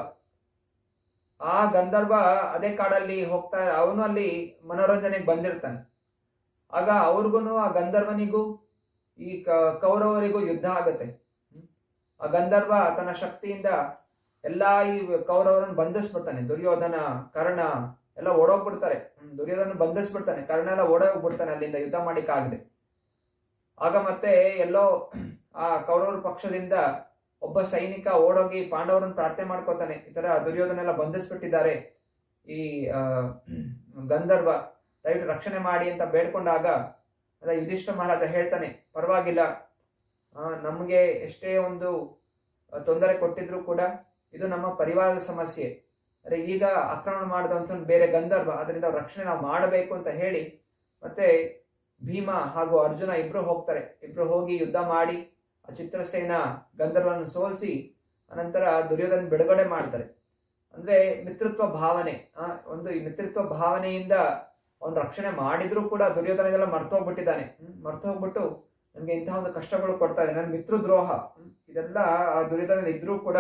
ಆ ಗಂಧರ್ವ ಅದೇ ಕಾಡಲ್ಲಿ ಹೋಗ್ತಾ, ಅವನು ಅಲ್ಲಿ ಮನೋರಂಜನೆಗೆ ಬಂದಿರ್ತಾನೆ. ಆಗ ಅವ್ರಿಗೂ ಆ ಗಂಧರ್ವನಿಗೂ ಈ ಕೌರವರಿಗೂ ಯುದ್ಧ ಆಗತ್ತೆ. ಆ ಗಂಧರ್ವ ತನ್ನ ಶಕ್ತಿಯಿಂದ ಎಲ್ಲಾ ಈ ಕೌರವರನ್ನು ಬಂಧಿಸ್ಬಿಡ್ತಾನೆ. ದುರ್ಯೋಧನ, ಕರ್ಣ ಎಲ್ಲ ಓಡೋಗ್ಬಿಡ್ತಾರೆ. ದುರ್ಯೋಧನ ಬಂಧಿಸ್ಬಿಡ್ತಾನೆ, ಕರ್ಣ ಎಲ್ಲ ಓಡೋಗ್ಬಿಡ್ತಾನೆ ಅಲ್ಲಿಂದ, ಯುದ್ಧ ಮಾಡಿಕ್ಕಾಗದೆ. ಆಗ ಮತ್ತೆ ಎಲ್ಲೋ ಆ ಕೌರವರ ಪಕ್ಷದಿಂದ ಒಬ್ಬ ಸೈನಿಕ ಓಡೋಗಿ ಪಾಂಡವರನ್ನು ಪ್ರಾರ್ಥನೆ ಮಾಡ್ಕೋತಾನೆ, ಈ ತರ ದುರ್ಯೋಧನ ಎಲ್ಲ ಬಂಧಿಸ್ಬಿಟ್ಟಿದ್ದಾರೆ, ಈ ಆ ಗಂಧರ್ವ ದಯವಿಟ್ಟು ರಕ್ಷಣೆ ಮಾಡಿ ಅಂತ ಬೇಡ್ಕೊಂಡಾಗ ಅದ ಯುಧಿಷ್ಠಿರ ಮಹಾರಾಜ ಹೇಳ್ತಾನೆ, ಪರವಾಗಿಲ್ಲ, ನಮಗೆ ಎಷ್ಟೇ ಒಂದು ತೊಂದರೆ ಕೊಟ್ಟಿದ್ರು ಕೂಡ ಇದು ನಮ್ಮ ಪರಿವಾರದ ಸಮಸ್ಯೆ, ಅರೆ ಈಗ ಆಕ್ರಮಣ ಮಾಡಿದಂತ ಬೇರೆ ಗಂಧರ್ವ, ಅದರಿಂದ ರಕ್ಷಣೆ ನಾವು ಮಾಡಬೇಕು ಅಂತ ಹೇಳಿ ಮತ್ತೆ ಭೀಮ ಹಾಗೂ ಅರ್ಜುನ ಇಬ್ರು ಹೋಗ್ತಾರೆ. ಇಬ್ರು ಹೋಗಿ ಯುದ್ಧ ಮಾಡಿ ಆ ಚಿತ್ರಸೇನ ಗಂಧರ್ವವನ್ನು ಸೋಲಿಸಿ ಅನಂತರ ದುರ್ಯೋಧನ ಬಿಡುಗಡೆ ಮಾಡ್ತಾರೆ. ಅಂದ್ರೆ ಮಿತ್ರತ್ವ ಭಾವನೆ, ಆ ಒಂದು ಈ ಮಿತ್ರತ್ವ ಭಾವನೆಯಿಂದ ಅವನು ರಕ್ಷಣೆ ಮಾಡಿದ್ರು ಕೂಡ ದುರ್ಯೋಧನ ಇದೆಲ್ಲ ಮರ್ತೋಗ್ಬಿಟ್ಟಿದ್ದಾನೆ. ಹ್ಮ್ ಮರ್ತು ಹೋಗ್ಬಿಟ್ಟು ನನ್ಗೆ ಇಂತಹ ಒಂದು ಕಷ್ಟಗಳು ಕೊಡ್ತಾ ಇದೆ, ನನ್ನ ಮಿತ್ರದ್ರೋಹ ಇದೆಲ್ಲ ಆ ದುರ್ಯೋಧನ ಇದ್ರೂ ಕೂಡ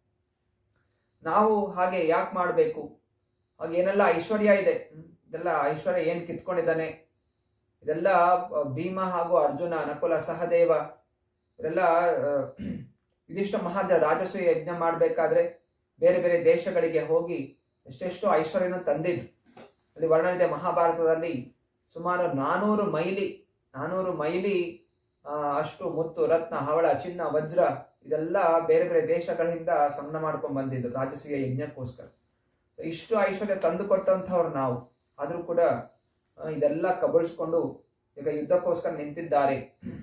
ನಾವು ಹಾಗೆ ಯಾಕೆ ಮಾಡ್ಬೇಕು, ಹಾಗೆ ಏನೆಲ್ಲ ಐಶ್ವರ್ಯ ಇದೆ, ಇದೆಲ್ಲ ಐಶ್ವರ್ಯ ಏನ್ ಕಿತ್ಕೊಂಡಿದ್ದಾನೆ, ಇದೆಲ್ಲ ಭೀಮ ಹಾಗೂ ಅರ್ಜುನ, ನಕುಲ, ಸಹದೇವ ಇವರೆಲ್ಲ ಯುಧಿಷ್ಠಿರ ಮಹಾರಾಜ ರಾಜಸೂಯ ಯಜ್ಞ ಮಾಡ್ಬೇಕಾದ್ರೆ ಬೇರೆ ಬೇರೆ ದೇಶಗಳಿಗೆ ಹೋಗಿ ಎಷ್ಟೆಷ್ಟು ಐಶ್ವರ್ಯನ ತಂದಿದ್ದು ಅಲ್ಲಿ ವರ್ಣನಿದೆ. ಮಹಾಭಾರತದಲ್ಲಿ ಸುಮಾರು ನಾನೂರು ಮೈಲಿ ನಾನೂರು ಮೈಲಿ ಅಷ್ಟು ಮುತ್ತು, ರತ್ನ, ಹವಳ, ಚಿನ್ನ, ವಜ್ರ ಇದೆಲ್ಲ ಬೇರೆ ಬೇರೆ ದೇಶಗಳಿಂದ ಸಂಗ್ರಹ ಮಾಡ್ಕೊಂಡು ಬಂದಿದ್ದು ರಾಜಸೂಯ ಯಜ್ಞಕ್ಕೋಸ್ಕರ. ಇಷ್ಟು ಐಶ್ವರ್ಯ ತಂದು ಕೊಟ್ಟಂಥವ್ರು ನಾವು, ಆದ್ರೂ ಕೂಡ ಇದೆಲ್ಲ ಕಬಳಿಸ್ಕೊಂಡು ಈಗ ಯುದ್ಧಕ್ಕೋಸ್ಕರ ನಿಂತಿದ್ದಾರೆ.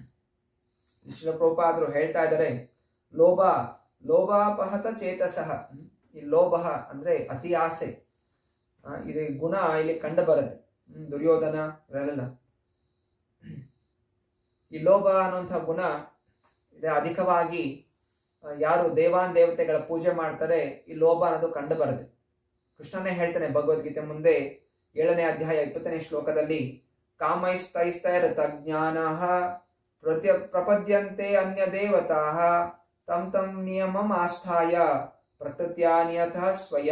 ಶ್ರೀಲ ಪ್ರಭುಪಾದರು ಹೇಳ್ತಾ ಇದ್ದಾರೆ, ಲೋಭ ಲೋಭಾಪಹತ ಚೇತಸಃ. ಈ ಲೋಭ ಅಂದ್ರೆ ಅತಿ ಆಸೆ, ಇದು ಗುಣ ಇಲ್ಲಿ ಕಂಡು ಬರುತ್ತೆ ದುರ್ಯೋಧನ ಇವರೆಲ್ಲ. ಈ ಲೋಭ ಅನ್ನುವಂಥ ಗುಣ ಇದೆ ಅಧಿಕವಾಗಿ ಯಾರು ದೇವಾನ್ ದೇವತೆಗಳ ಪೂಜೆ ಮಾಡ್ತಾರೆ, ಈ ಲೋಭ ಅನ್ನೋದು ಕಂಡು ಬರುತ್ತೆ. ಕೃಷ್ಣನೇ ಹೇಳ್ತಾನೆ ಭಗವದ್ಗೀತೆ ಮುಂದೆ ಏಳನೇ ಅಧ್ಯಾಯ ಇಪ್ಪತ್ತನೇ ಶ್ಲೋಕದಲ್ಲಿ, ಕಾಮೈಸ್ತೈಸ್ತೈರ್ ತಜ್ಞಾನಃ ಪ್ರತ್ಯ ಪ್ರಪದ್ಯಂತೆ ಅನ್ಯ ದೇವತಾಃ ತಂ ತಂ ನಿಯಮಂ ಆಸ್ಥಾಯ ಪ್ರಕೃತ್ಯಾನಿಯತಃ ಸ್ವಯ.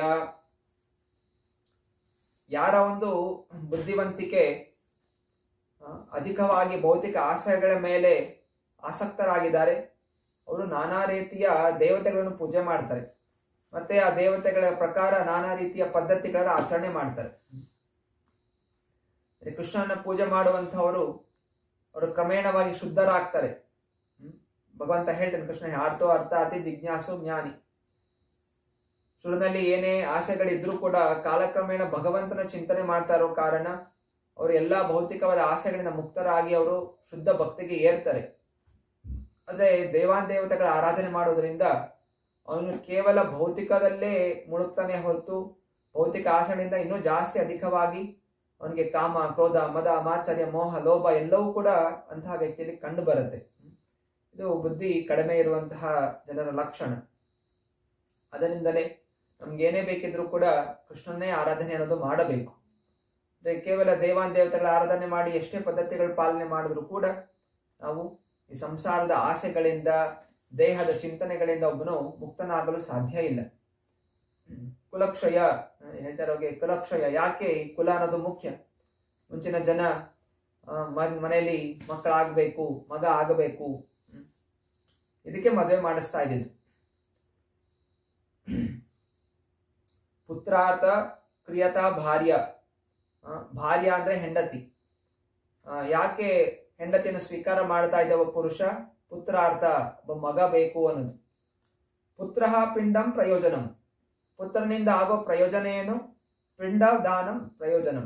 ಯಾರ ಒಂದು ಬುದ್ಧಿವಂತಿಕೆ ಅಧಿಕವಾಗಿ ಭೌತಿಕ ಆಸೆಗಳ ಮೇಲೆ ಆಸಕ್ತರಾಗಿದ್ದಾರೆ, ಅವರು ನಾನಾ ರೀತಿಯ ದೇವತೆಗಳನ್ನು ಪೂಜೆ ಮಾಡ್ತಾರೆ, ಮತ್ತೆ ಆ ದೇವತೆಗಳ ಪ್ರಕಾರ ನಾನಾ ರೀತಿಯ ಪದ್ಧತಿಗಳ ಆಚರಣೆ ಮಾಡ್ತಾರೆ. ಕೃಷ್ಣನ ಪೂಜೆ ಮಾಡುವಂತಹವರು ಅವರು ಕ್ರಮೇಣವಾಗಿ ಶುದ್ಧರಾಗ್ತಾರೆ. ಭಗವಂತ ಹೇಳ್ತಾನೆ, ಕೃಷ್ಣ ಆರ್ತೋ ಅರ್ಥಾತಿ ಜಿಜ್ಞಾಸು ಜ್ಞಾನಿ. ಶುರುನಲ್ಲಿ ಏನೇ ಆಸೆಗಳಿದ್ರೂ ಕೂಡ ಕಾಲಕ್ರಮೇಣ ಭಗವಂತನ ಚಿಂತನೆ ಮಾಡ್ತಾ ಇರೋ ಕಾರಣ ಅವರು ಎಲ್ಲಾ ಭೌತಿಕವಾದ ಆಸೆಗಳಿಂದ ಮುಕ್ತರಾಗಿ ಅವರು ಶುದ್ಧ ಭಕ್ತಿಗೆ ಏರ್ತಾರೆ. ಆದ್ರೆ ದೇವಾನ್ ದೇವತೆಗಳ ಆರಾಧನೆ ಮಾಡೋದ್ರಿಂದ ಅವನು ಕೇವಲ ಭೌತಿಕದಲ್ಲೇ ಮುಳುಗ್ತಾನೆ ಹೊರತು ಭೌತಿಕ ಆಸೆಗಳಿಂದ ಇನ್ನೂ ಜಾಸ್ತಿ ಅಧಿಕವಾಗಿ ಅವನಿಗೆ ಕಾಮ, ಕ್ರೋಧ, ಮದ, ಮಾತ್ಸರ್ಯ, ಮೋಹ, ಲೋಭ ಎಲ್ಲವೂ ಕೂಡ ಅಂತಹ ವ್ಯಕ್ತಿಯಲ್ಲಿ ಕಂಡು ಬರುತ್ತೆ. ಇದು ಬುದ್ಧಿ ಕಡಿಮೆ ಇರುವಂತಹ ಜನರ ಲಕ್ಷಣ. ಅದರಿಂದಲೇ ನಮ್ಗೆ ಏನೇ ಬೇಕಿದ್ರೂ ಕೂಡ ಕೃಷ್ಣನ್ನೇ ಆರಾಧನೆ ಅನ್ನೋದು ಮಾಡಬೇಕು. ಅಂದ್ರೆ ಕೇವಲ ದೇವಾನ್ ದೇವತೆಗಳ ಆರಾಧನೆ ಮಾಡಿ ಎಷ್ಟೇ ಪದ್ಧತಿಗಳ ಪಾಲನೆ ಮಾಡಿದ್ರು ಕೂಡ ನಾವು ಈ ಸಂಸಾರದ ಆಸೆಗಳಿಂದ, ದೇಹದ ಚಿಂತನೆಗಳಿಂದ ಒಬ್ಬನು ಮುಕ್ತನಾಗಲು ಸಾಧ್ಯ ಇಲ್ಲ. ಕುಲಕ್ಷಯ ಹೇಳ್ತಾರೋಗೆ, ಕುಲಕ್ಷಯ ಯಾಕೆ ಈ ಕುಲ ಅನ್ನೋದು ಮುಖ್ಯ. ಮುಂಚಿನ ಜನ ಮನೆಯಲ್ಲಿ ಮಕ್ಕಳಾಗಬೇಕು, ಮಗ ಆಗಬೇಕು, ಇದಕ್ಕೆ ಮದುವೆ ಮಾಡಿಸ್ತಾ ಇದ್ದಿದ್ದು. ಪುತ್ರಾರ್ಥ ಕ್ರಿಯತಾ ಭಾರ್ಯ, ಭಾರ್ಯ ಅಂದ್ರೆ ಹೆಂಡತಿ. ಯಾಕೆ ಹೆಂಡತಿಯನ್ನು ಸ್ವೀಕಾರ ಮಾಡ್ತಾ ಇದ್ದವ ಪುರುಷ? ಪುತ್ರಾರ್ಥ, ಒಬ್ಬ ಮಗ ಬೇಕು ಅನ್ನೋದು. ಪುತ್ರ ಪಿಂಡಂ ಪ್ರಯೋಜನಂ, ಪುತ್ರನಿಂದ ಆಗೋ ಪ್ರಯೋಜನ ಏನು? ಪಿಂಡ ದಾನಂ ಪ್ರಯೋಜನಂ.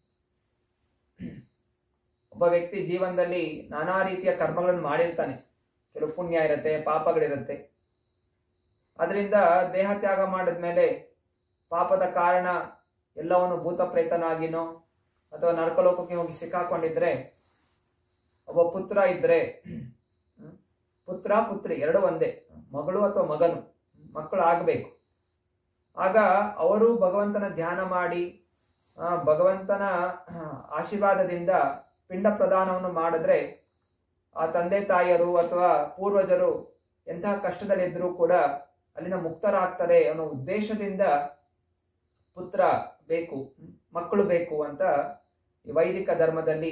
ಒಬ್ಬ ವ್ಯಕ್ತಿ ಜೀವನದಲ್ಲಿ ನಾನಾ ರೀತಿಯ ಕರ್ಮಗಳನ್ನು ಮಾಡಿರ್ತಾನೆ. ಕೆಲವು ಪುಣ್ಯ ಇರುತ್ತೆ, ಪಾಪಗಳಿರುತ್ತೆ. ಅದರಿಂದ ದೇಹ ತ್ಯಾಗ ಮಾಡಿದ್ಮೇಲೆ ಪಾಪದ ಕಾರಣ ಎಲ್ಲವನ್ನು ಭೂತ ಪ್ರೇತನಾಗಿನೋ ಅಥವಾ ನರಕಲೋಕಕ್ಕೆ ಹೋಗಿ ಸಿಕ್ಕಾಕೊಂಡಿದ್ರೆ, ಒಬ್ಬ ಪುತ್ರ ಇದ್ರೆ, ಪುತ್ರ ಪುತ್ರಿ ಎರಡು ಒಂದೇ, ಮಗಳು ಅಥವಾ ಮಗನು, ಮಕ್ಕಳು ಆಗಬೇಕು. ಆಗ ಅವರು ಭಗವಂತನ ಧ್ಯಾನ ಮಾಡಿ ಭಗವಂತನ ಆಶೀರ್ವಾದದಿಂದ ಪಿಂಡ ಪ್ರದಾನವನ್ನು ಮಾಡಿದ್ರೆ ಆ ತಂದೆ ತಾಯಿಯರು ಅಥವಾ ಪೂರ್ವಜರು ಎಂತಹ ಕಷ್ಟದಲ್ಲಿದ್ದರೂ ಕೂಡ ಅಲ್ಲಿಂದ ಮುಕ್ತರಾಗ್ತಾರೆ ಅನ್ನೋ ಉದ್ದೇಶದಿಂದ ಪುತ್ರ ಬೇಕು, ಮಕ್ಕಳು ಬೇಕು ಅಂತ ಈ ವೈದಿಕ ಧರ್ಮದಲ್ಲಿ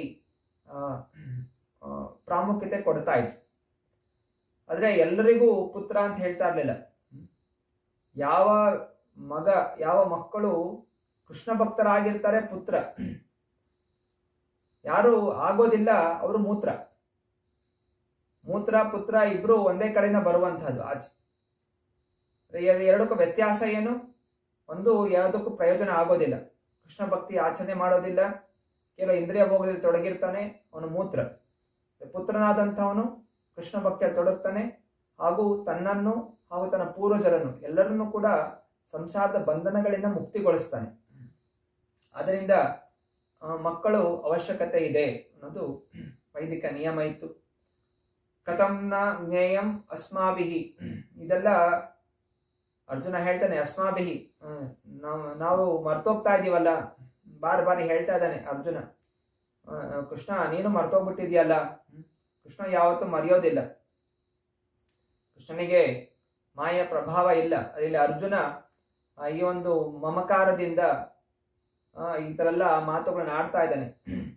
ಪ್ರಾಮುಖ್ಯತೆ ಕೊಡ್ತಾ ಇತ್ತು. ಆದ್ರೆ ಎಲ್ಲರಿಗೂ ಪುತ್ರ ಅಂತ ಹೇಳ್ತಾ ಇರ್ಲಿಲ್ಲ. ಯಾವ ಮಗ, ಯಾವ ಮಕ್ಕಳು ಕೃಷ್ಣ ಭಕ್ತರಾಗಿರ್ತಾರೆ ಪುತ್ರ, ಯಾರು ಆಗೋದಿಲ್ಲ ಅವರು ಮೂತ್ರ. ಮೂತ್ರ ಪುತ್ರ ಇಬ್ರು ಒಂದೇ ಕಡೆಯಿಂದ ಬರುವಂತಹದ್ದು ಆಚೆ. ಎರಡಕ್ಕೂ ವ್ಯತ್ಯಾಸ ಏನು? ಒಂದು, ಯಾವುದಕ್ಕೂ ಪ್ರಯೋಜನ ಆಗೋದಿಲ್ಲ, ಕೃಷ್ಣ ಭಕ್ತಿ ಆಚರಣೆ ಮಾಡೋದಿಲ್ಲ, ಕೆಲವು ಇಂದ್ರಿಯ ಭೋಗದಲ್ಲಿ ತೊಡಗಿರ್ತಾನೆ, ಅವನು ಮೂತ್ರ. ಪುತ್ರನಾದಂಥವನು ಕೃಷ್ಣ ಭಕ್ತಿಯಲ್ಲಿ ತೊಡಗ್ತಾನೆ, ಹಾಗೂ ತನ್ನನ್ನು ಹಾಗೂ ತನ್ನ ಪೂರ್ವಜರನ್ನು ಎಲ್ಲರನ್ನೂ ಕೂಡ ಸಂಸಾರದ ಬಂಧನಗಳಿಂದ ಮುಕ್ತಿಗೊಳಿಸ್ತಾನೆ. ಅದರಿಂದ ಮಕ್ಕಳು ಅವಶ್ಯಕತೆ ಇದೆ ಅನ್ನೋದು ವೈದಿಕ ನಿಯಮ ಇತ್ತು. ಕಥಂನ ಜ್ಞೇಯಂ ಅಸ್ಮಾಭಿಹಿ, ಇದೆಲ್ಲ ಅರ್ಜುನ ಹೇಳ್ತಾನೆ. ಅಸ್ಮಾಭಿಹಿ, ನಾವು ನಾವು ಮರ್ತೋಗ್ತಾ ಇದೀವಲ್ಲ, ಬಾರಿ ಬಾರಿ ಹೇಳ್ತಾ ಇದ್ದಾನೆ ಅರ್ಜುನ. ಕೃಷ್ಣ ನೀನು ಮರ್ತೋಗ್ಬಿಟ್ಟಿದ್ಯಲ್ಲ. ಕೃಷ್ಣ ಯಾವತ್ತೂ ಮರೆಯೋದಿಲ್ಲ, ಕೃಷ್ಣನಿಗೆ ಮಾಯ ಪ್ರಭಾವ ಇಲ್ಲ. ಅಲ್ಲಿ ಅರ್ಜುನ ಈ ಒಂದು ಮಮಕಾರದಿಂದ ಈ ತರ ಎಲ್ಲ ಮಾತುಗಳನ್ನ ಆಡ್ತಾ ಇದ್ದಾನೆ.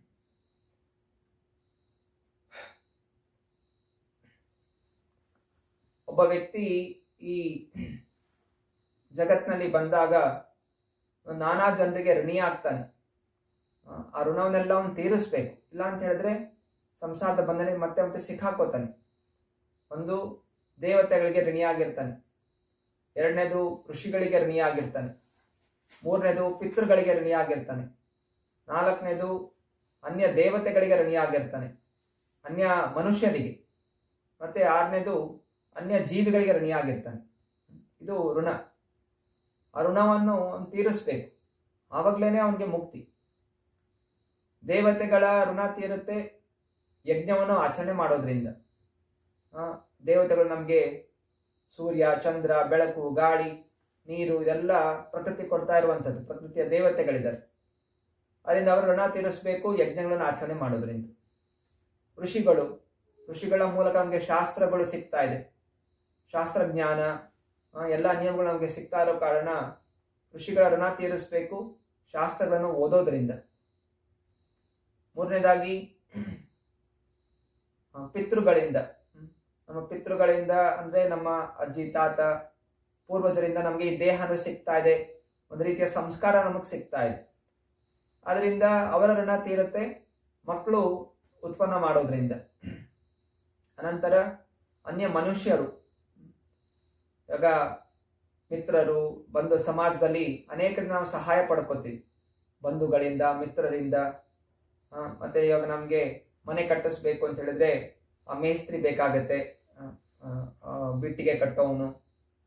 ಒಬ್ಬ ವ್ಯಕ್ತಿ ಈ ಜಗತ್ನಲ್ಲಿ ಬಂದಾಗ ನಾನಾ ಜನರಿಗೆ ಋಣಿ ಆಗ್ತಾನೆ. ಆ ಋಣವನ್ನೆಲ್ಲ ಅವನು ತೀರಿಸ್ಬೇಕು. ಇಲ್ಲ ಅಂತ ಹೇಳಿದ್ರೆ ಸಂಸಾರದ ಬಂಧನ ಮತ್ತೆ ಮತ್ತೆ ಸಿಕ್ಕಾಕೋತಾನೆ. ಒಂದು, ದೇವತೆಗಳಿಗೆ ಋಣಿಯಾಗಿರ್ತಾನೆ. ಎರಡನೇದು, ಋಷಿಗಳಿಗೆ ಋಣಿಯಾಗಿರ್ತಾನೆ. ಮೂರನೇದು, ಪಿತೃಗಳಿಗೆ ಋಣಿಯಾಗಿರ್ತಾನೆ. ನಾಲ್ಕನೇದು, ಅನ್ಯ ದೇವತೆಗಳಿಗೆ ಋಣಿಯಾಗಿರ್ತಾನೆ, ಅನ್ಯ ಮನುಷ್ಯರಿಗೆ. ಮತ್ತೆ ಆರನೇದು, ಅನ್ಯ ಜೀವಿಗಳಿಗೆ ಋಣಿಯಾಗಿರ್ತಾನೆ. ಇದು ಋಣ. ಆ ಋಣವನ್ನು ಅವನು ತೀರಿಸ್ಬೇಕು, ಆವಾಗ್ಲೇನೆ ಅವನಿಗೆ ಮುಕ್ತಿ. ದೇವತೆಗಳ ಋಣ ತೀರುತ್ತೆ ಯಜ್ಞವನ್ನು ಆಚರಣೆ ಮಾಡೋದ್ರಿಂದ. ದೇವತೆಗಳು ನಮಗೆ ಸೂರ್ಯ, ಚಂದ್ರ, ಬೆಳಕು, ಗಾಳಿ, ನೀರು ಇದೆಲ್ಲ ಪ್ರಕೃತಿ ಕೊಡ್ತಾ ಇರುವಂಥದ್ದು. ಪ್ರಕೃತಿಯ ದೇವತೆಗಳಿದ್ದಾರೆ. ಅದರಿಂದ ಅವರು ಋಣ ತೀರಿಸಬೇಕು ಯಜ್ಞಗಳನ್ನು ಆಚರಣೆ ಮಾಡೋದ್ರಿಂದ. ಋಷಿಗಳು, ಋಷಿಗಳ ಮೂಲಕ ನಮಗೆ ಶಾಸ್ತ್ರಗಳು ಸಿಗ್ತಾ ಇದೆ. ಶಾಸ್ತ್ರಜ್ಞಾನ, ಎಲ್ಲ ನಿಯಮಗಳು ನಮಗೆ ಸಿಗ್ತಾ ಇರೋ ಕಾರಣ ಋಷಿಗಳ ಋಣ ತೀರಿಸಬೇಕು ಶಾಸ್ತ್ರಗಳನ್ನು ಓದೋದ್ರಿಂದ. ಮೂರನೇದಾಗಿ ಪಿತೃಗಳಿಂದ. ನಮ್ಮ ಪಿತೃಗಳಿಂದ ಅಂದ್ರೆ ನಮ್ಮ ಅಜ್ಜಿ, ತಾತ, ಪೂರ್ವಜರಿಂದ ನಮಗೆ ಈ ದೇಹ ಸಿಗ್ತಾ ಇದೆ, ಒಂದು ರೀತಿಯ ಸಂಸ್ಕಾರ ನಮಗೆ ಸಿಗ್ತಾ ಇದೆ. ಅದರಿಂದ ಅವರ ಋಣ ತೀರುತ್ತೆ ಮಕ್ಕಳು ಉತ್ಪನ್ನ ಮಾಡೋದ್ರಿಂದ. ಅನಂತರ ಅನ್ಯ ಮನುಷ್ಯರು, ಇವಾಗ ಮಿತ್ರರು, ಬಂಧು, ಸಮಾಜದಲ್ಲಿ ಅನೇಕರಿಗೆ ನಾವು ಸಹಾಯ ಪಡ್ಕೋತೀವಿ, ಬಂಧುಗಳಿಂದ, ಮಿತ್ರರಿಂದ. ಮತ್ತೆ ಇವಾಗ ನಮ್ಗೆ ಮನೆ ಕಟ್ಟಿಸ್ಬೇಕು ಅಂತ ಹೇಳಿದ್ರೆ ಆ ಮೇಸ್ತ್ರಿ ಬೇಕಾಗತ್ತೆ, ಬಿಟ್ಟಿಗೆ ಕಟ್ಟೋವನು,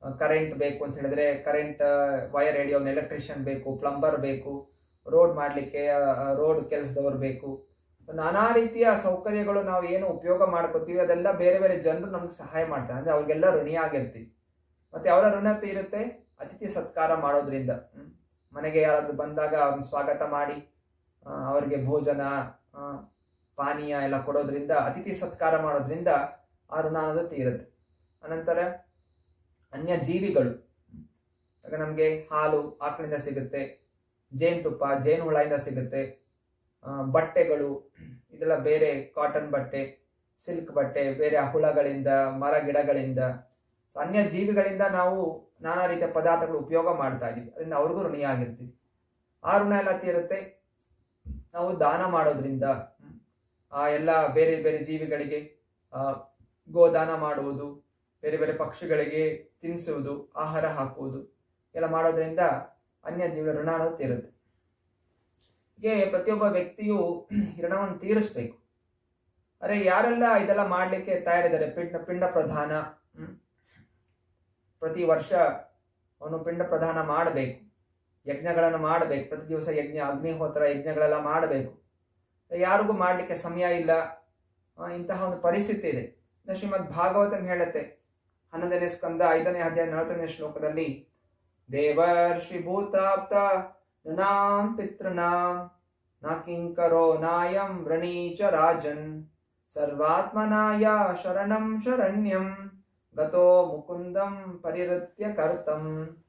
ಕರೆಂಟ್ ಬೇಕು ಅಂತ ಹೇಳಿದ್ರೆ ಕರೆಂಟ್ ವೈರ್ ಎಳೆಯೋ ಎಲೆಕ್ಟ್ರಿಷಿಯನ್ ಬೇಕು, ಪ್ಲಂಬರ್ ಬೇಕು, ರೋಡ್ ಮಾಡಲಿಕ್ಕೆ ರೋಡ್ ಕೆಲಸದವ್ರು ಬೇಕು. ನಾನಾ ರೀತಿಯ ಸೌಕರ್ಯಗಳು ನಾವು ಏನು ಉಪಯೋಗ ಮಾಡ್ಕೋತೀವಿ ಅದೆಲ್ಲ ಬೇರೆ ಬೇರೆ ಜನರು ನಮ್ಗೆ ಸಹಾಯ ಮಾಡ್ತಾರೆ. ಅಂದ್ರೆ ಅವ್ರಿಗೆಲ್ಲ ಋಣಿಯಾಗಿರ್ತೀವಿ. ಮತ್ತೆ ಅವರ ಋಣತೆ ಇರುತ್ತೆ ಅತಿಥಿ ಸತ್ಕಾರ ಮಾಡೋದ್ರಿಂದ. ಮನೆಗೆ ಯಾರಾದ್ರೂ ಬಂದಾಗ ಅವ್ರನ್ನ ಸ್ವಾಗತ ಮಾಡಿ ಅವರಿಗೆ ಭೋಜನ ಪಾನೀಯ ಎಲ್ಲ ಕೊಡೋದ್ರಿಂದ, ಅತಿಥಿ ಸತ್ಕಾರ ಮಾಡೋದ್ರಿಂದ ಆ ಋಣ ಅನ್ನೋದು ತೀರುತ್ತೆ. ಅನಂತರ ಅನ್ಯ ಜೀವಿಗಳು, ಆಗ ನಮಗೆ ಹಾಲು ಆಕಳಿಂದ ಸಿಗುತ್ತೆ, ಜೇನುತುಪ್ಪ ಜೇನು ಹುಳದಿಂದ ಸಿಗುತ್ತೆ, ಬಟ್ಟೆಗಳು ಇದೆಲ್ಲ ಬೇರೆ ಕಾಟನ್ ಬಟ್ಟೆ, ಸಿಲ್ಕ್ ಬಟ್ಟೆ, ಬೇರೆ ಹುಳಗಳಿಂದ, ಮರ ಗಿಡಗಳಿಂದ, ಅನ್ಯ ಜೀವಿಗಳಿಂದ ನಾವು ನಾನಾ ರೀತಿಯ ಪದಾರ್ಥಗಳು ಉಪಯೋಗ ಮಾಡ್ತಾ ಇದೀವಿ. ಅದರಿಂದ ಅವ್ರಿಗೂ ಋಣಿಯಾಗಿರ್ತೀವಿ. ಆ ಋಣ ಎಲ್ಲ ತೀರುತ್ತೆ ನಾವು ದಾನ ಮಾಡೋದ್ರಿಂದ. ಆ ಎಲ್ಲ ಬೇರೆ ಬೇರೆ ಜೀವಿಗಳಿಗೆ ಆ ಗೋದಾನ ಮಾಡುವುದು, ಬೇರೆ ಬೇರೆ ಪಕ್ಷಿಗಳಿಗೆ ತಿನ್ನಿಸುವುದು, ಆಹಾರ ಹಾಕುವುದು ಎಲ್ಲ ಮಾಡೋದ್ರಿಂದ ಅನ್ಯ ಜೀವಿಗಳ ಋಣ ಅನ್ನೋದು ತೀರುತ್ತೆ. ಹೀಗೆ ಪ್ರತಿಯೊಬ್ಬ ವ್ಯಕ್ತಿಯು ಋಣವನ್ನು ತೀರಿಸ್ಬೇಕು. ಅರೆ ಯಾರೆಲ್ಲ ಇದೆಲ್ಲ ಮಾಡ್ಲಿಕ್ಕೆ ತಯಾರಿದ್ದಾರೆ, ಪಿಂಡ ಪಿಂಡ ಪ್ರದಾನ, ಹ್ಮ್ ಪ್ರತಿ ವರ್ಷ ಅವನು ಪಿಂಡ ಪ್ರದಾನ ಮಾಡಬೇಕು, ಯಜ್ಞಗಳನ್ನು ಮಾಡಬೇಕು, ಪ್ರತಿ ದಿವಸ ಯಜ್ಞ ಅಗ್ನಿಹೋತ್ರ ಯಜ್ಞಗಳೆಲ್ಲ ಮಾಡಬೇಕು. ಯಾರಿಗೂ ಮಾಡ್ಲಿಕ್ಕೆ ಸಮಯ ಇಲ್ಲ, ಇಂತಹ ಒಂದು ಪರಿಸ್ಥಿತಿ ಇದೆ. ಶ್ರೀಮದ್ ಭಾಗವತನ್ ಹೇಳುತ್ತೆ ಹನ್ನೊಂದನೇ ಸ್ಕಂದ ಐದನೇ ಅಧ್ಯಾಯ ನಲವತ್ತನೇ ಶ್ಲೋಕದಲ್ಲಿ, ದೇವರ್ಷಿ ಭೂತಾಪ್ತ ನೃಣಾಂ ಪಿತೃನಾಂ ನ ಕಿಂಕರೋ ನಾಯಂ ವೃಣೀಚ ರಾಜನ್ ಸರ್ವಾತ್ಮನಾಯ ಶರಣಂ ಶರಣ್ಯಂ ಗತೋ ಮುಕುಂದಂ ಪರಿವೃತ್ಯ ಕರ್ತಂ.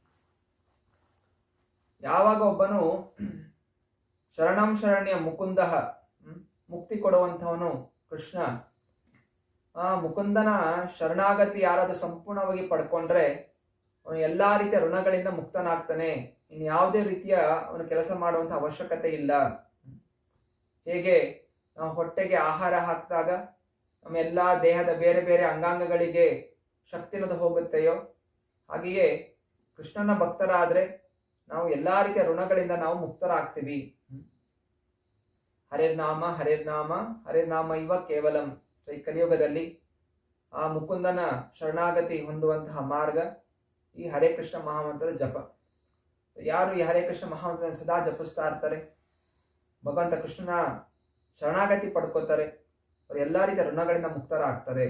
ಯಾವಾಗ ಒಬ್ಬನು ಶರಣಂ ಶರಣ್ಯ ಮುಕುಂದ ಮುಕ್ತಿ ಕೊಡುವಂಥವನು ಕೃಷ್ಣ, ಆ ಮುಕುಂದನ ಶರಣಾಗತಿ ಯಾರಾದ್ರೂ ಸಂಪೂರ್ಣವಾಗಿ ಪಡ್ಕೊಂಡ್ರೆ ಅವನು ಎಲ್ಲಾ ರೀತಿಯ ಋಣಗಳಿಂದ ಮುಕ್ತನಾಗ್ತಾನೆ. ಇನ್ನು ಯಾವುದೇ ರೀತಿಯ ಅವನು ಕೆಲಸ ಮಾಡುವಂತ ಅವಶ್ಯಕತೆ ಇಲ್ಲ. ಹೇಗೆ ನಾವು ಹೊಟ್ಟೆಗೆ ಆಹಾರ ಹಾಕಿದಾಗ ನಮ್ಮ ಎಲ್ಲಾ ದೇಹದ ಬೇರೆ ಬೇರೆ ಅಂಗಾಂಗಗಳಿಗೆ ಶಕ್ತಿ ಅನ್ನೋದು ಹೋಗುತ್ತೆಯೋ, ಹಾಗೆಯೇ ಕೃಷ್ಣನ ಭಕ್ತರಾದ್ರೆ ನಾವು ಎಲ್ಲಾ ರೀತಿಯ ಋಣಗಳಿಂದ ನಾವು ಮುಕ್ತರಾಗ್ತೀವಿ. ಹರೇರ್ನಾಮ ಹರೇರ್ನಾಮ ಹರೇರ್ನಾಮ ಇವ ಕೇವಲಂ. ಈ ಕಲಿಯುಗದಲ್ಲಿ ಆ ಮುಕುಂದನ ಶರಣಾಗತಿ ಹೊಂದುವಂತಹ ಮಾರ್ಗ ಈ ಹರೇ ಕೃಷ್ಣ ಮಹಾಮಂತ್ರದ ಜಪ. ಯಾರು ಈ ಹರೇ ಕೃಷ್ಣ ಮಹಾಮಂತ್ರ ಸದಾ ಜಪಿಸ್ತಾ ಇರ್ತಾರೆ, ಭಗವಂತ ಕೃಷ್ಣನ ಶರಣಾಗತಿ ಪಡ್ಕೋತಾರೆ, ಅವರು ಎಲ್ಲಾ ರೀತಿಯ ಋಣಗಳಿಂದ ಮುಕ್ತರಾಗ್ತಾರೆ.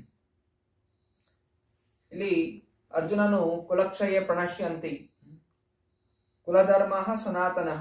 ಇಲ್ಲಿ ಅರ್ಜುನನು ಕುಲಕ್ಷಯೇ ಪ್ರಣಶ್ಯಂತಿ ಕುಲಧರ್ಮ ಸನಾತನ.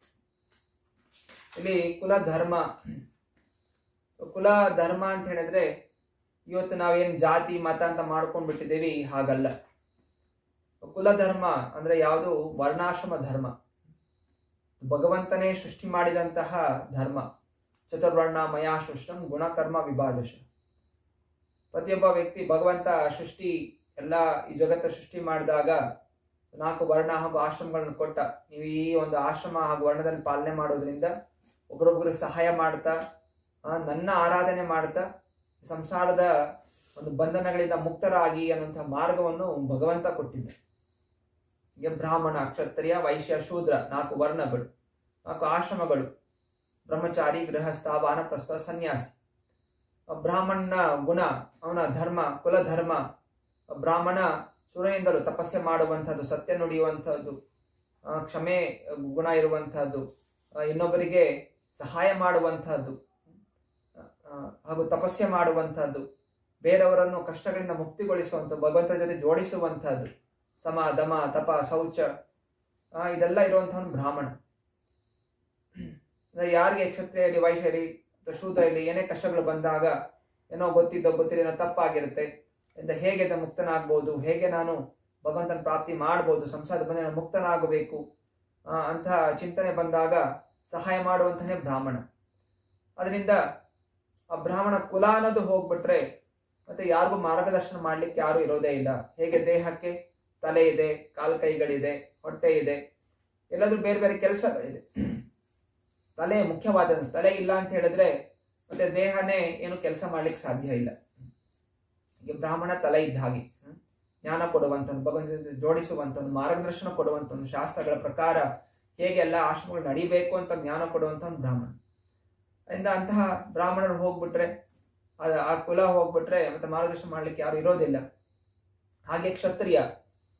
ಇಲ್ಲಿ ಕುಲಧರ್ಮ ಕುಲ ಧರ್ಮ ಅಂತ ಹೇಳಿದ್ರೆ ಇವತ್ತು ನಾವೇನ್ ಜಾತಿ ಮತ ಅಂತ ಮಾಡ್ಕೊಂಡ್ ಬಿಟ್ಟಿದ್ದೇವಿ, ಹಾಗಲ್ಲ. ಕುಲಧರ್ಮ ಅಂದ್ರೆ ಯಾವುದು ವರ್ಣಾಶ್ರಮ ಧರ್ಮ, ಭಗವಂತನೇ ಸೃಷ್ಟಿ ಮಾಡಿದಂತಹ ಧರ್ಮ. ಚತುರ್ವರ್ಣ ಮಯಾ ಸೃಷ್ಟಂ ಗುಣಕರ್ಮ ವಿಭಾಜಶ. ಪ್ರತಿಯೊಬ್ಬ ವ್ಯಕ್ತಿ ಭಗವಂತ ಸೃಷ್ಟಿ ಎಲ್ಲ ಈ ಜಗತ್ತ ಸೃಷ್ಟಿ ಮಾಡಿದಾಗ ನಾಲ್ಕು ವರ್ಣ ಹಾಗೂ ಆಶ್ರಮಗಳನ್ನು ಕೊಟ್ಟ. ನೀವು ಈ ಒಂದು ಆಶ್ರಮ ಹಾಗೂ ವರ್ಣದಲ್ಲಿ ಪಾಲನೆ ಮಾಡೋದ್ರಿಂದ ಒಬ್ರೊಬ್ರು ಸಹಾಯ ಮಾಡ್ತಾ ನನ್ನ ಆರಾಧನೆ ಮಾಡ್ತಾ ಸಂಸಾರದ ಒಂದು ಬಂಧನಗಳಿಂದ ಮುಕ್ತರಾಗಿ ಅನ್ನುವಂತಹ ಮಾರ್ಗವನ್ನು ಭಗವಂತ ಕೊಟ್ಟಿದ್ದ. ಈಗ ಬ್ರಾಹ್ಮಣ, ಕ್ಷತ್ರಿಯ, ವೈಶ್ಯ, ಶೂದ್ರ ನಾಲ್ಕು ವರ್ಣಗಳು, ನಾಲ್ಕು ಆಶ್ರಮಗಳು, ಬ್ರಹ್ಮಚಾರಿ, ಗೃಹಸ್ಥ, ವಾನಪ್ರಸ್ಥ, ಸನ್ಯಾಸಿ. ಬ್ರಾಹ್ಮಣನ ಗುಣ, ಅವನ ಧರ್ಮ, ಕುಲಧರ್ಮ. ಬ್ರಾಹ್ಮಣ ಸೂರ್ಯನಿಂದಲೂ ತಪಸ್ಸೆ ಮಾಡುವಂತಹದ್ದು, ಸತ್ಯ ನುಡಿಯುವಂತಹದ್ದು, ಕ್ಷಮೆ ಗುಣ ಇರುವಂತಹದ್ದು, ಇನ್ನೊಬ್ಬರಿಗೆ ಸಹಾಯ ಮಾಡುವಂತಹದ್ದು ಹಾಗೂ ತಪಸ್ಸೆ ಮಾಡುವಂತಹದ್ದು, ಬೇರೆಯವರನ್ನು ಕಷ್ಟಗಳಿಂದ ಮುಕ್ತಿಗೊಳಿಸುವಂಥದ್ದು, ಭಗವಂತನ ಜೊತೆ ಜೋಡಿಸುವಂತಹದ್ದು, ಸಮ ದಮ ತಪ ಶೌಚ ಇದೆಲ್ಲ ಇರುವಂತಹ ಬ್ರಾಹ್ಮಣ. ಯಾರಿಗೆ ಕ್ಷತ್ರಿಯರಲ್ಲಿ, ವೈಶ್ಯರಿ, ಶೂದ್ರಲ್ಲಿ ಏನೇ ಕಷ್ಟಗಳು ಬಂದಾಗ ಏನೋ ಗೊತ್ತಿದ್ದೋ ಗೊತ್ತಿಲ್ಲ ಏನೋ ತಪ್ಪಾಗಿರುತ್ತೆ, ಇಂದ ಹೇಗೆ ಮುಕ್ತನಾಗ್ಬೋದು, ಹೇಗೆ ನಾನು ಭಗವಂತನ ಪ್ರಾಪ್ತಿ ಮಾಡ್ಬೋದು, ಸಂಸಾರದ ಬಂದ ಮುಕ್ತನಾಗಬೇಕು ಅಂತಹ ಚಿಂತನೆ ಬಂದಾಗ ಸಹಾಯ ಮಾಡುವಂತಾನೆ ಬ್ರಾಹ್ಮಣ. ಅದರಿಂದ ಆ ಬ್ರಾಹ್ಮಣ ಕುಲ ಅನ್ನೋದು ಹೋಗ್ಬಿಟ್ರೆ ಮತ್ತೆ ಯಾರಿಗೂ ಮಾರ್ಗದರ್ಶನ ಮಾಡ್ಲಿಕ್ಕೆ ಯಾರು ಇರೋದೇ ಇಲ್ಲ. ಹೇಗೆ ದೇಹಕ್ಕೆ ತಲೆ ಇದೆ, ಕಾಲು ಕೈಗಳಿದೆ, ಹೊಟ್ಟೆ ಇದೆ, ಎಲ್ಲಾದ್ರೂ ಬೇರೆ ಬೇರೆ ಕೆಲಸಗಳಿದೆ. ತಲೆ ಮುಖ್ಯವಾದ, ತಲೆ ಇಲ್ಲ ಅಂತ ಹೇಳಿದ್ರೆ ಮತ್ತೆ ದೇಹನೇ ಏನು ಕೆಲಸ ಮಾಡ್ಲಿಕ್ಕೆ ಸಾಧ್ಯ ಇಲ್ಲ. ಈಗ ಬ್ರಾಹ್ಮಣ ತಲೆ ಇದ್ದ ಹಾಗೆ, ಜ್ಞಾನ ಕೊಡುವಂಥದ್ದು, ಭಗವಂತ ಜೋಡಿಸುವಂಥದ್ದು, ಮಾರ್ಗದರ್ಶನ ಕೊಡುವಂಥದ್ದು, ಶಾಸ್ತ್ರಗಳ ಪ್ರಕಾರ ಹೇಗೆ ಎಲ್ಲ ಆಶ್ರಮಗಳು ನಡಿಬೇಕು ಅಂತ ಜ್ಞಾನ ಕೊಡುವಂಥ ಬ್ರಾಹ್ಮಣ. ಅದರಿಂದ ಅಂತಹ ಬ್ರಾಹ್ಮಣರು ಹೋಗ್ಬಿಟ್ರೆ, ಆ ಕುಲ ಹೋಗ್ಬಿಟ್ರೆ ಮತ್ತೆ ಮಾರ್ಗದರ್ಶನ ಮಾಡ್ಲಿಕ್ಕೆ ಯಾರು ಇರೋದಿಲ್ಲ. ಹಾಗೆ ಕ್ಷತ್ರಿಯ,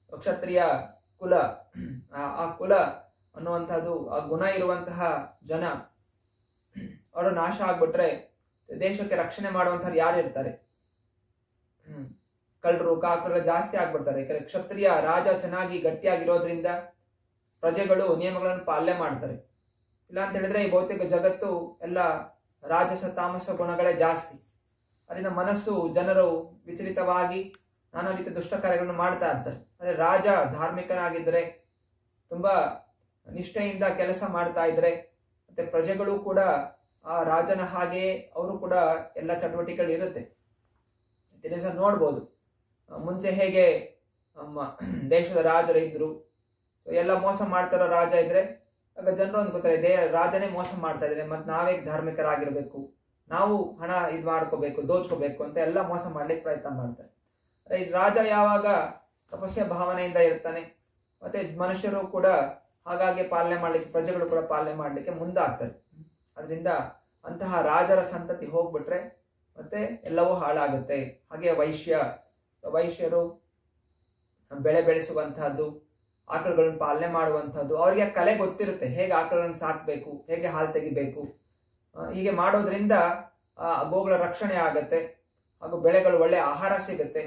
ಕ್ಷತ್ರಿಯ ಕುಲ, ಆ ಕುಲ ಅನ್ನುವಂಥದ್ದು, ಆ ಗುಣ ಇರುವಂತಹ ಜನ ಅವರು ನಾಶ ಆಗ್ಬಿಟ್ರೆ ದೇಶಕ್ಕೆ ರಕ್ಷಣೆ ಮಾಡುವಂಥವ್ರು ಯಾರು ಇರ್ತಾರೆ? ಹ್ಮ್ ಕಳ್ಳರು ಕಾಕರು ಜಾಸ್ತಿ ಆಗ್ಬಿಡ್ತಾರೆ. ಯಾಕಂದ್ರೆ ಕ್ಷತ್ರಿಯ ರಾಜ ಚೆನ್ನಾಗಿ ಗಟ್ಟಿಯಾಗಿರೋದ್ರಿಂದ ಪ್ರಜೆಗಳು ನಿಯಮಗಳನ್ನು ಪಾಲನೆ ಮಾಡ್ತಾರೆ. ಇಲ್ಲ ಅಂತ ಹೇಳಿದ್ರೆ ಈ ಭೌತಿಕ ಜಗತ್ತು ಎಲ್ಲ ರಾಜಸ ತಾಮಸ ಗುಣಗಳೇ ಜಾಸ್ತಿ. ಅದರಿಂದ ಮನಸ್ಸು ಜನರು ವಿಚಲಿತವಾಗಿ ನಾನಾ ರೀತಿಯ ದುಷ್ಟ ಕಾರ್ಯಗಳನ್ನು ಮಾಡ್ತಾ ಇರ್ತಾರೆ. ಆದ್ರೆ ರಾಜ ಧಾರ್ಮಿಕನಾಗಿದ್ರೆ, ತುಂಬಾ ನಿಷ್ಠೆಯಿಂದ ಕೆಲಸ ಮಾಡ್ತಾ ಇದ್ರೆ, ಮತ್ತೆ ಪ್ರಜೆಗಳು ಕೂಡ ಆ ರಾಜನ ಹಾಗೆ ಅವರು ಕೂಡ ಎಲ್ಲ ಚಟುವಟಿಕೆಗಳು ಇರುತ್ತೆ. ನೋಡ್ಬೋದು ಮುಂಚೆ ಹೇಗೆ ನಮ್ಮ ದೇಶದ ರಾಜರು ಇದ್ರು, ಎಲ್ಲ ಮೋಸ ಮಾಡ್ತಾರೋ ರಾಜ ಇದ್ರೆ ಆಗ ಜನರು ಅಂದ್ಕೋತಾರೆ ದೇ ರಾಜನೇ ಮೋಸ ಮಾಡ್ತಾ ಇದ್ರೆ ಮತ್ತೆ ನಾವೇ ಧಾರ್ಮಿಕರಾಗಿರ್ಬೇಕು, ನಾವು ಹಣ ಇದು ಮಾಡ್ಕೋಬೇಕು, ದೋಚ್ಕೋಬೇಕು ಅಂತ ಎಲ್ಲ ಮೋಸ ಮಾಡ್ಲಿಕ್ಕೆ ಪ್ರಯತ್ನ ಮಾಡ್ತಾರೆ. ಈ ರಾಜ ಯಾವಾಗ ತಪಸ್ಯ ಭಾವನೆಯಿಂದ ಇರ್ತಾನೆ, ಮತ್ತೆ ಮನುಷ್ಯರು ಕೂಡ ಹಾಗಾಗಿ ಪಾಲನೆ ಮಾಡ್ಲಿಕ್ಕೆ, ಪ್ರಜೆಗಳು ಕೂಡ ಪಾಲನೆ ಮಾಡ್ಲಿಕ್ಕೆ ಮುಂದಾಗ್ತಾರೆ. ಅದರಿಂದ ಅಂತಹ ರಾಜರ ಸಂತತಿ ಹೋಗ್ಬಿಟ್ರೆ ಮತ್ತೆ ಎಲ್ಲವೂ ಹಾಳಾಗುತ್ತೆ. ಹಾಗೆ ವೈಶ್ಯ ವೈಶ್ಯರು ಬೆಳೆ ಬೆಳೆಸುವಂತಹದ್ದು, ಆಕಳುಗಳನ್ನು ಪಾಲನೆ ಮಾಡುವಂತಹದ್ದು, ಅವರಿಗೆ ಕಲೆ ಗೊತ್ತಿರುತ್ತೆ, ಹೇಗೆ ಆಕಳುಗಳನ್ನು ಸಾಕ್ಬೇಕು, ಹೇಗೆ ಹಾಲು ತೆಗಿಬೇಕು. ಹೀಗೆ ಮಾಡೋದ್ರಿಂದ ಆ ಗೋಗಳ ರಕ್ಷಣೆ ಆಗತ್ತೆ, ಹಾಗೂ ಬೆಳೆಗಳು ಒಳ್ಳೆ ಆಹಾರ ಸಿಗುತ್ತೆ.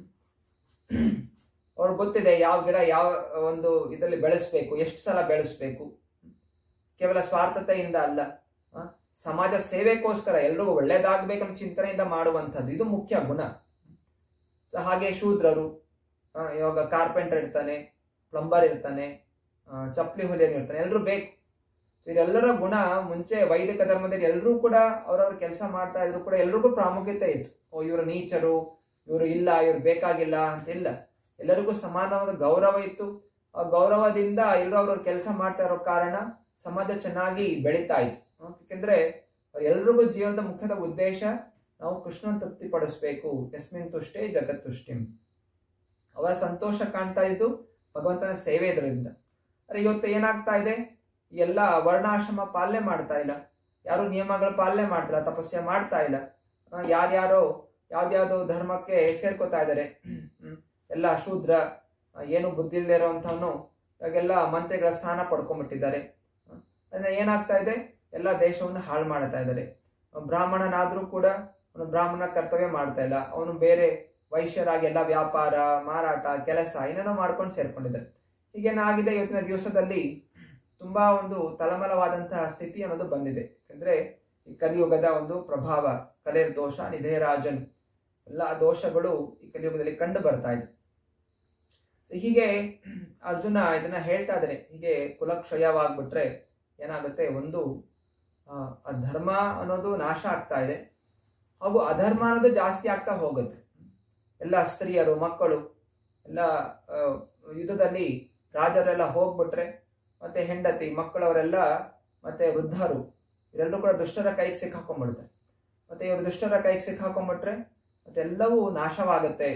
ಅವ್ರಿಗೆ ಗೊತ್ತಿದೆ ಯಾವ ಗಿಡ ಯಾವ ಒಂದು ಇದರಲ್ಲಿ ಬೆಳೆಸ್ಬೇಕು, ಎಷ್ಟು ಸಲ ಬೆಳೆಸ್ಬೇಕು. ಕೇವಲ ಸ್ವಾರ್ಥತೆಯಿಂದ ಅಲ್ಲ, ಸಮಾಜ ಸೇವೆಗೋಸ್ಕರ ಎಲ್ರಿಗೂ ಒಳ್ಳೇದಾಗಬೇಕಂತ ಚಿಂತನೆಯಿಂದ ಮಾಡುವಂಥದ್ದು, ಇದು ಮುಖ್ಯ ಗುಣ. ಹಾಗೆ ಶೂದ್ರರು, ಇವಾಗ ಕಾರ್ಪೆಂಟರ್ ಇರ್ತಾನೆ, ಪ್ಲಂಬರ್ ಇರ್ತಾನೆ, ಚಪ್ಪಲಿ ಹೊಲಿಯನ್ ಇರ್ತಾನೆ, ಎಲ್ಲರೂ ಬೇಕು. ಇದೆಲ್ಲರ ಗುಣ ಮುಂಚೆ ವೈದಿಕ ಧರ್ಮದಲ್ಲಿ ಎಲ್ಲರೂ ಕೂಡ ಅವರವ್ರ ಕೆಲಸ ಮಾಡ್ತಾ ಇದ್ರು ಕೂಡ ಎಲ್ರಿಗೂ ಪ್ರಾಮುಖ್ಯತೆ ಇತ್ತು. ಓ ಇವರು ನೀಚರು, ಇವರು ಇಲ್ಲ, ಇವ್ರು ಬೇಕಾಗಿಲ್ಲ ಅಂತ ಇಲ್ಲ, ಎಲ್ಲರಿಗೂ ಸಮಾನವಾದ ಗೌರವ ಇತ್ತು. ಆ ಗೌರವದಿಂದ ಎಲ್ಲರೂ ಅವ್ರವ್ರ ಕೆಲಸ ಮಾಡ್ತಾ ಇರೋ ಕಾರಣ ಸಮಾಜ ಚೆನ್ನಾಗಿ ಬೆಳೀತಾ ಇತ್ತು. ಯಾಕೆಂದ್ರೆ ಎಲ್ರಿಗೂ ಜೀವನದ ಮುಖ್ಯದ ಉದ್ದೇಶ ನಾವು ಕೃಷ್ಣನ್ ತೃಪ್ತಿಪಡಿಸ್ಬೇಕು. ಯಸ್ಮಿನ್ ತುಷ್ಟೇ ಜಗತ್ ತುಷ್ಟಿಂ, ಅವರ ಸಂತೋಷ ಕಾಣ್ತಾ ಇದ್ದು ಭಗವಂತನ ಸೇವೆ ಇದರಿಂದ. ಅರೆ ಇವತ್ತು ಏನಾಗ್ತಾ ಇದೆ, ಎಲ್ಲ ವರ್ಣಾಶ್ರಮ ಪಾಲನೆ ಮಾಡ್ತಾ ಇಲ್ಲ, ಯಾರು ನಿಯಮಗಳ ಪಾಲನೆ ಮಾಡ್ತಿಲ್ಲ, ತಪಸ್ಯ ಮಾಡ್ತಾ ಇಲ್ಲ, ಯಾರ್ಯಾರೋ ಯಾವ್ದ್ಯಾವ್ದೋ ಧರ್ಮಕ್ಕೆ ಸೇರ್ಕೋತಾ ಇದ್ದಾರೆ. ಹ್ಮ್ ಎಲ್ಲ ಶೂದ್ರ, ಏನು ಬುದ್ಧಿ ಇಲ್ಲದೆ ಇರೋಂಥವನು ಇವಾಗೆಲ್ಲ ಮಂತ್ರಿಗಳ ಸ್ಥಾನ ಪಡ್ಕೊಂಡ್ಬಿಟ್ಟಿದ್ದಾರೆ. ಅದನ್ನ ಏನಾಗ್ತಾ ಇದೆ, ಎಲ್ಲ ದೇಶವನ್ನು ಹಾಳು ಮಾಡ್ತಾ ಇದ್ದಾರೆ. ಬ್ರಾಹ್ಮಣನಾದ್ರೂ ಕೂಡ ಅವನು ಬ್ರಾಹ್ಮಣ ಕರ್ತವ್ಯ ಮಾಡ್ತಾ ಇಲ್ಲ, ಅವನು ಬೇರೆ ವೈಶ್ಯರಾಗಿ ಎಲ್ಲ ವ್ಯಾಪಾರ, ಮಾರಾಟ, ಕೆಲಸ ಏನೇನೋ ಮಾಡ್ಕೊಂಡು ಸೇರ್ಕೊಂಡಿದ್ದಾರೆ. ಹೀಗೇನಾಗಿದೆ, ಇವತ್ತಿನ ದಿವಸದಲ್ಲಿ ತುಂಬಾ ಒಂದು ತಳಮಳವಾದಂತಹ ಸ್ಥಿತಿ ಅನ್ನೋದು ಬಂದಿದೆ. ಯಾಕಂದ್ರೆ ಈ ಕಲಿಯುಗದ ಒಂದು ಪ್ರಭಾವ, ಕಲೆರ್ ದೋಷ ನಿಧೇರಾಜನ್, ಎಲ್ಲ ದೋಷಗಳು ಈ ಕಲಿಯುಗದಲ್ಲಿ ಕಂಡು ಬರ್ತಾ ಇದೆ. ಹೀಗೆ ಅರ್ಜುನ ಇದನ್ನ ಹೇಳ್ತಾ ಇದ್ದಾರೆ, ಹೀಗೆ ಕುಲಕ್ಷಯವಾಗ್ಬಿಟ್ರೆ ಏನಾಗುತ್ತೆ, ಒಂದು ಆ ಧರ್ಮ ಅನ್ನೋದು ನಾಶ ಆಗ್ತಾ ಇದೆ, ಹಾಗೂ ಅಧರ್ಮ ಅನ್ನೋದು ಜಾಸ್ತಿ ಆಗ್ತಾ ಹೋಗುತ್ತೆ. ಎಲ್ಲ ಸ್ತ್ರೀಯರು, ಮಕ್ಕಳು ಎಲ್ಲ ಯುದ್ಧದಲ್ಲಿ ರಾಜರೆಲ್ಲ ಹೋಗ್ಬಿಟ್ರೆ, ಮತ್ತೆ ಹೆಂಡತಿ ಮಕ್ಕಳವರೆಲ್ಲ, ಮತ್ತೆ ವೃದ್ಧರು ಇವರೆಲ್ಲರೂ ಕೂಡ ದುಷ್ಟರ ಕೈಗೆ ಸಿಕ್ಕಾಕೊಂಡ್ಬಿಡ್ತಾರೆ. ಮತ್ತೆ ಇವರು ದುಷ್ಟರ ಕೈಗೆ ಸಿಕ್ಕಾಕೊಂಡ್ಬಿಟ್ರೆ ಮತ್ತೆ ಎಲ್ಲವೂ ನಾಶವಾಗುತ್ತೆ.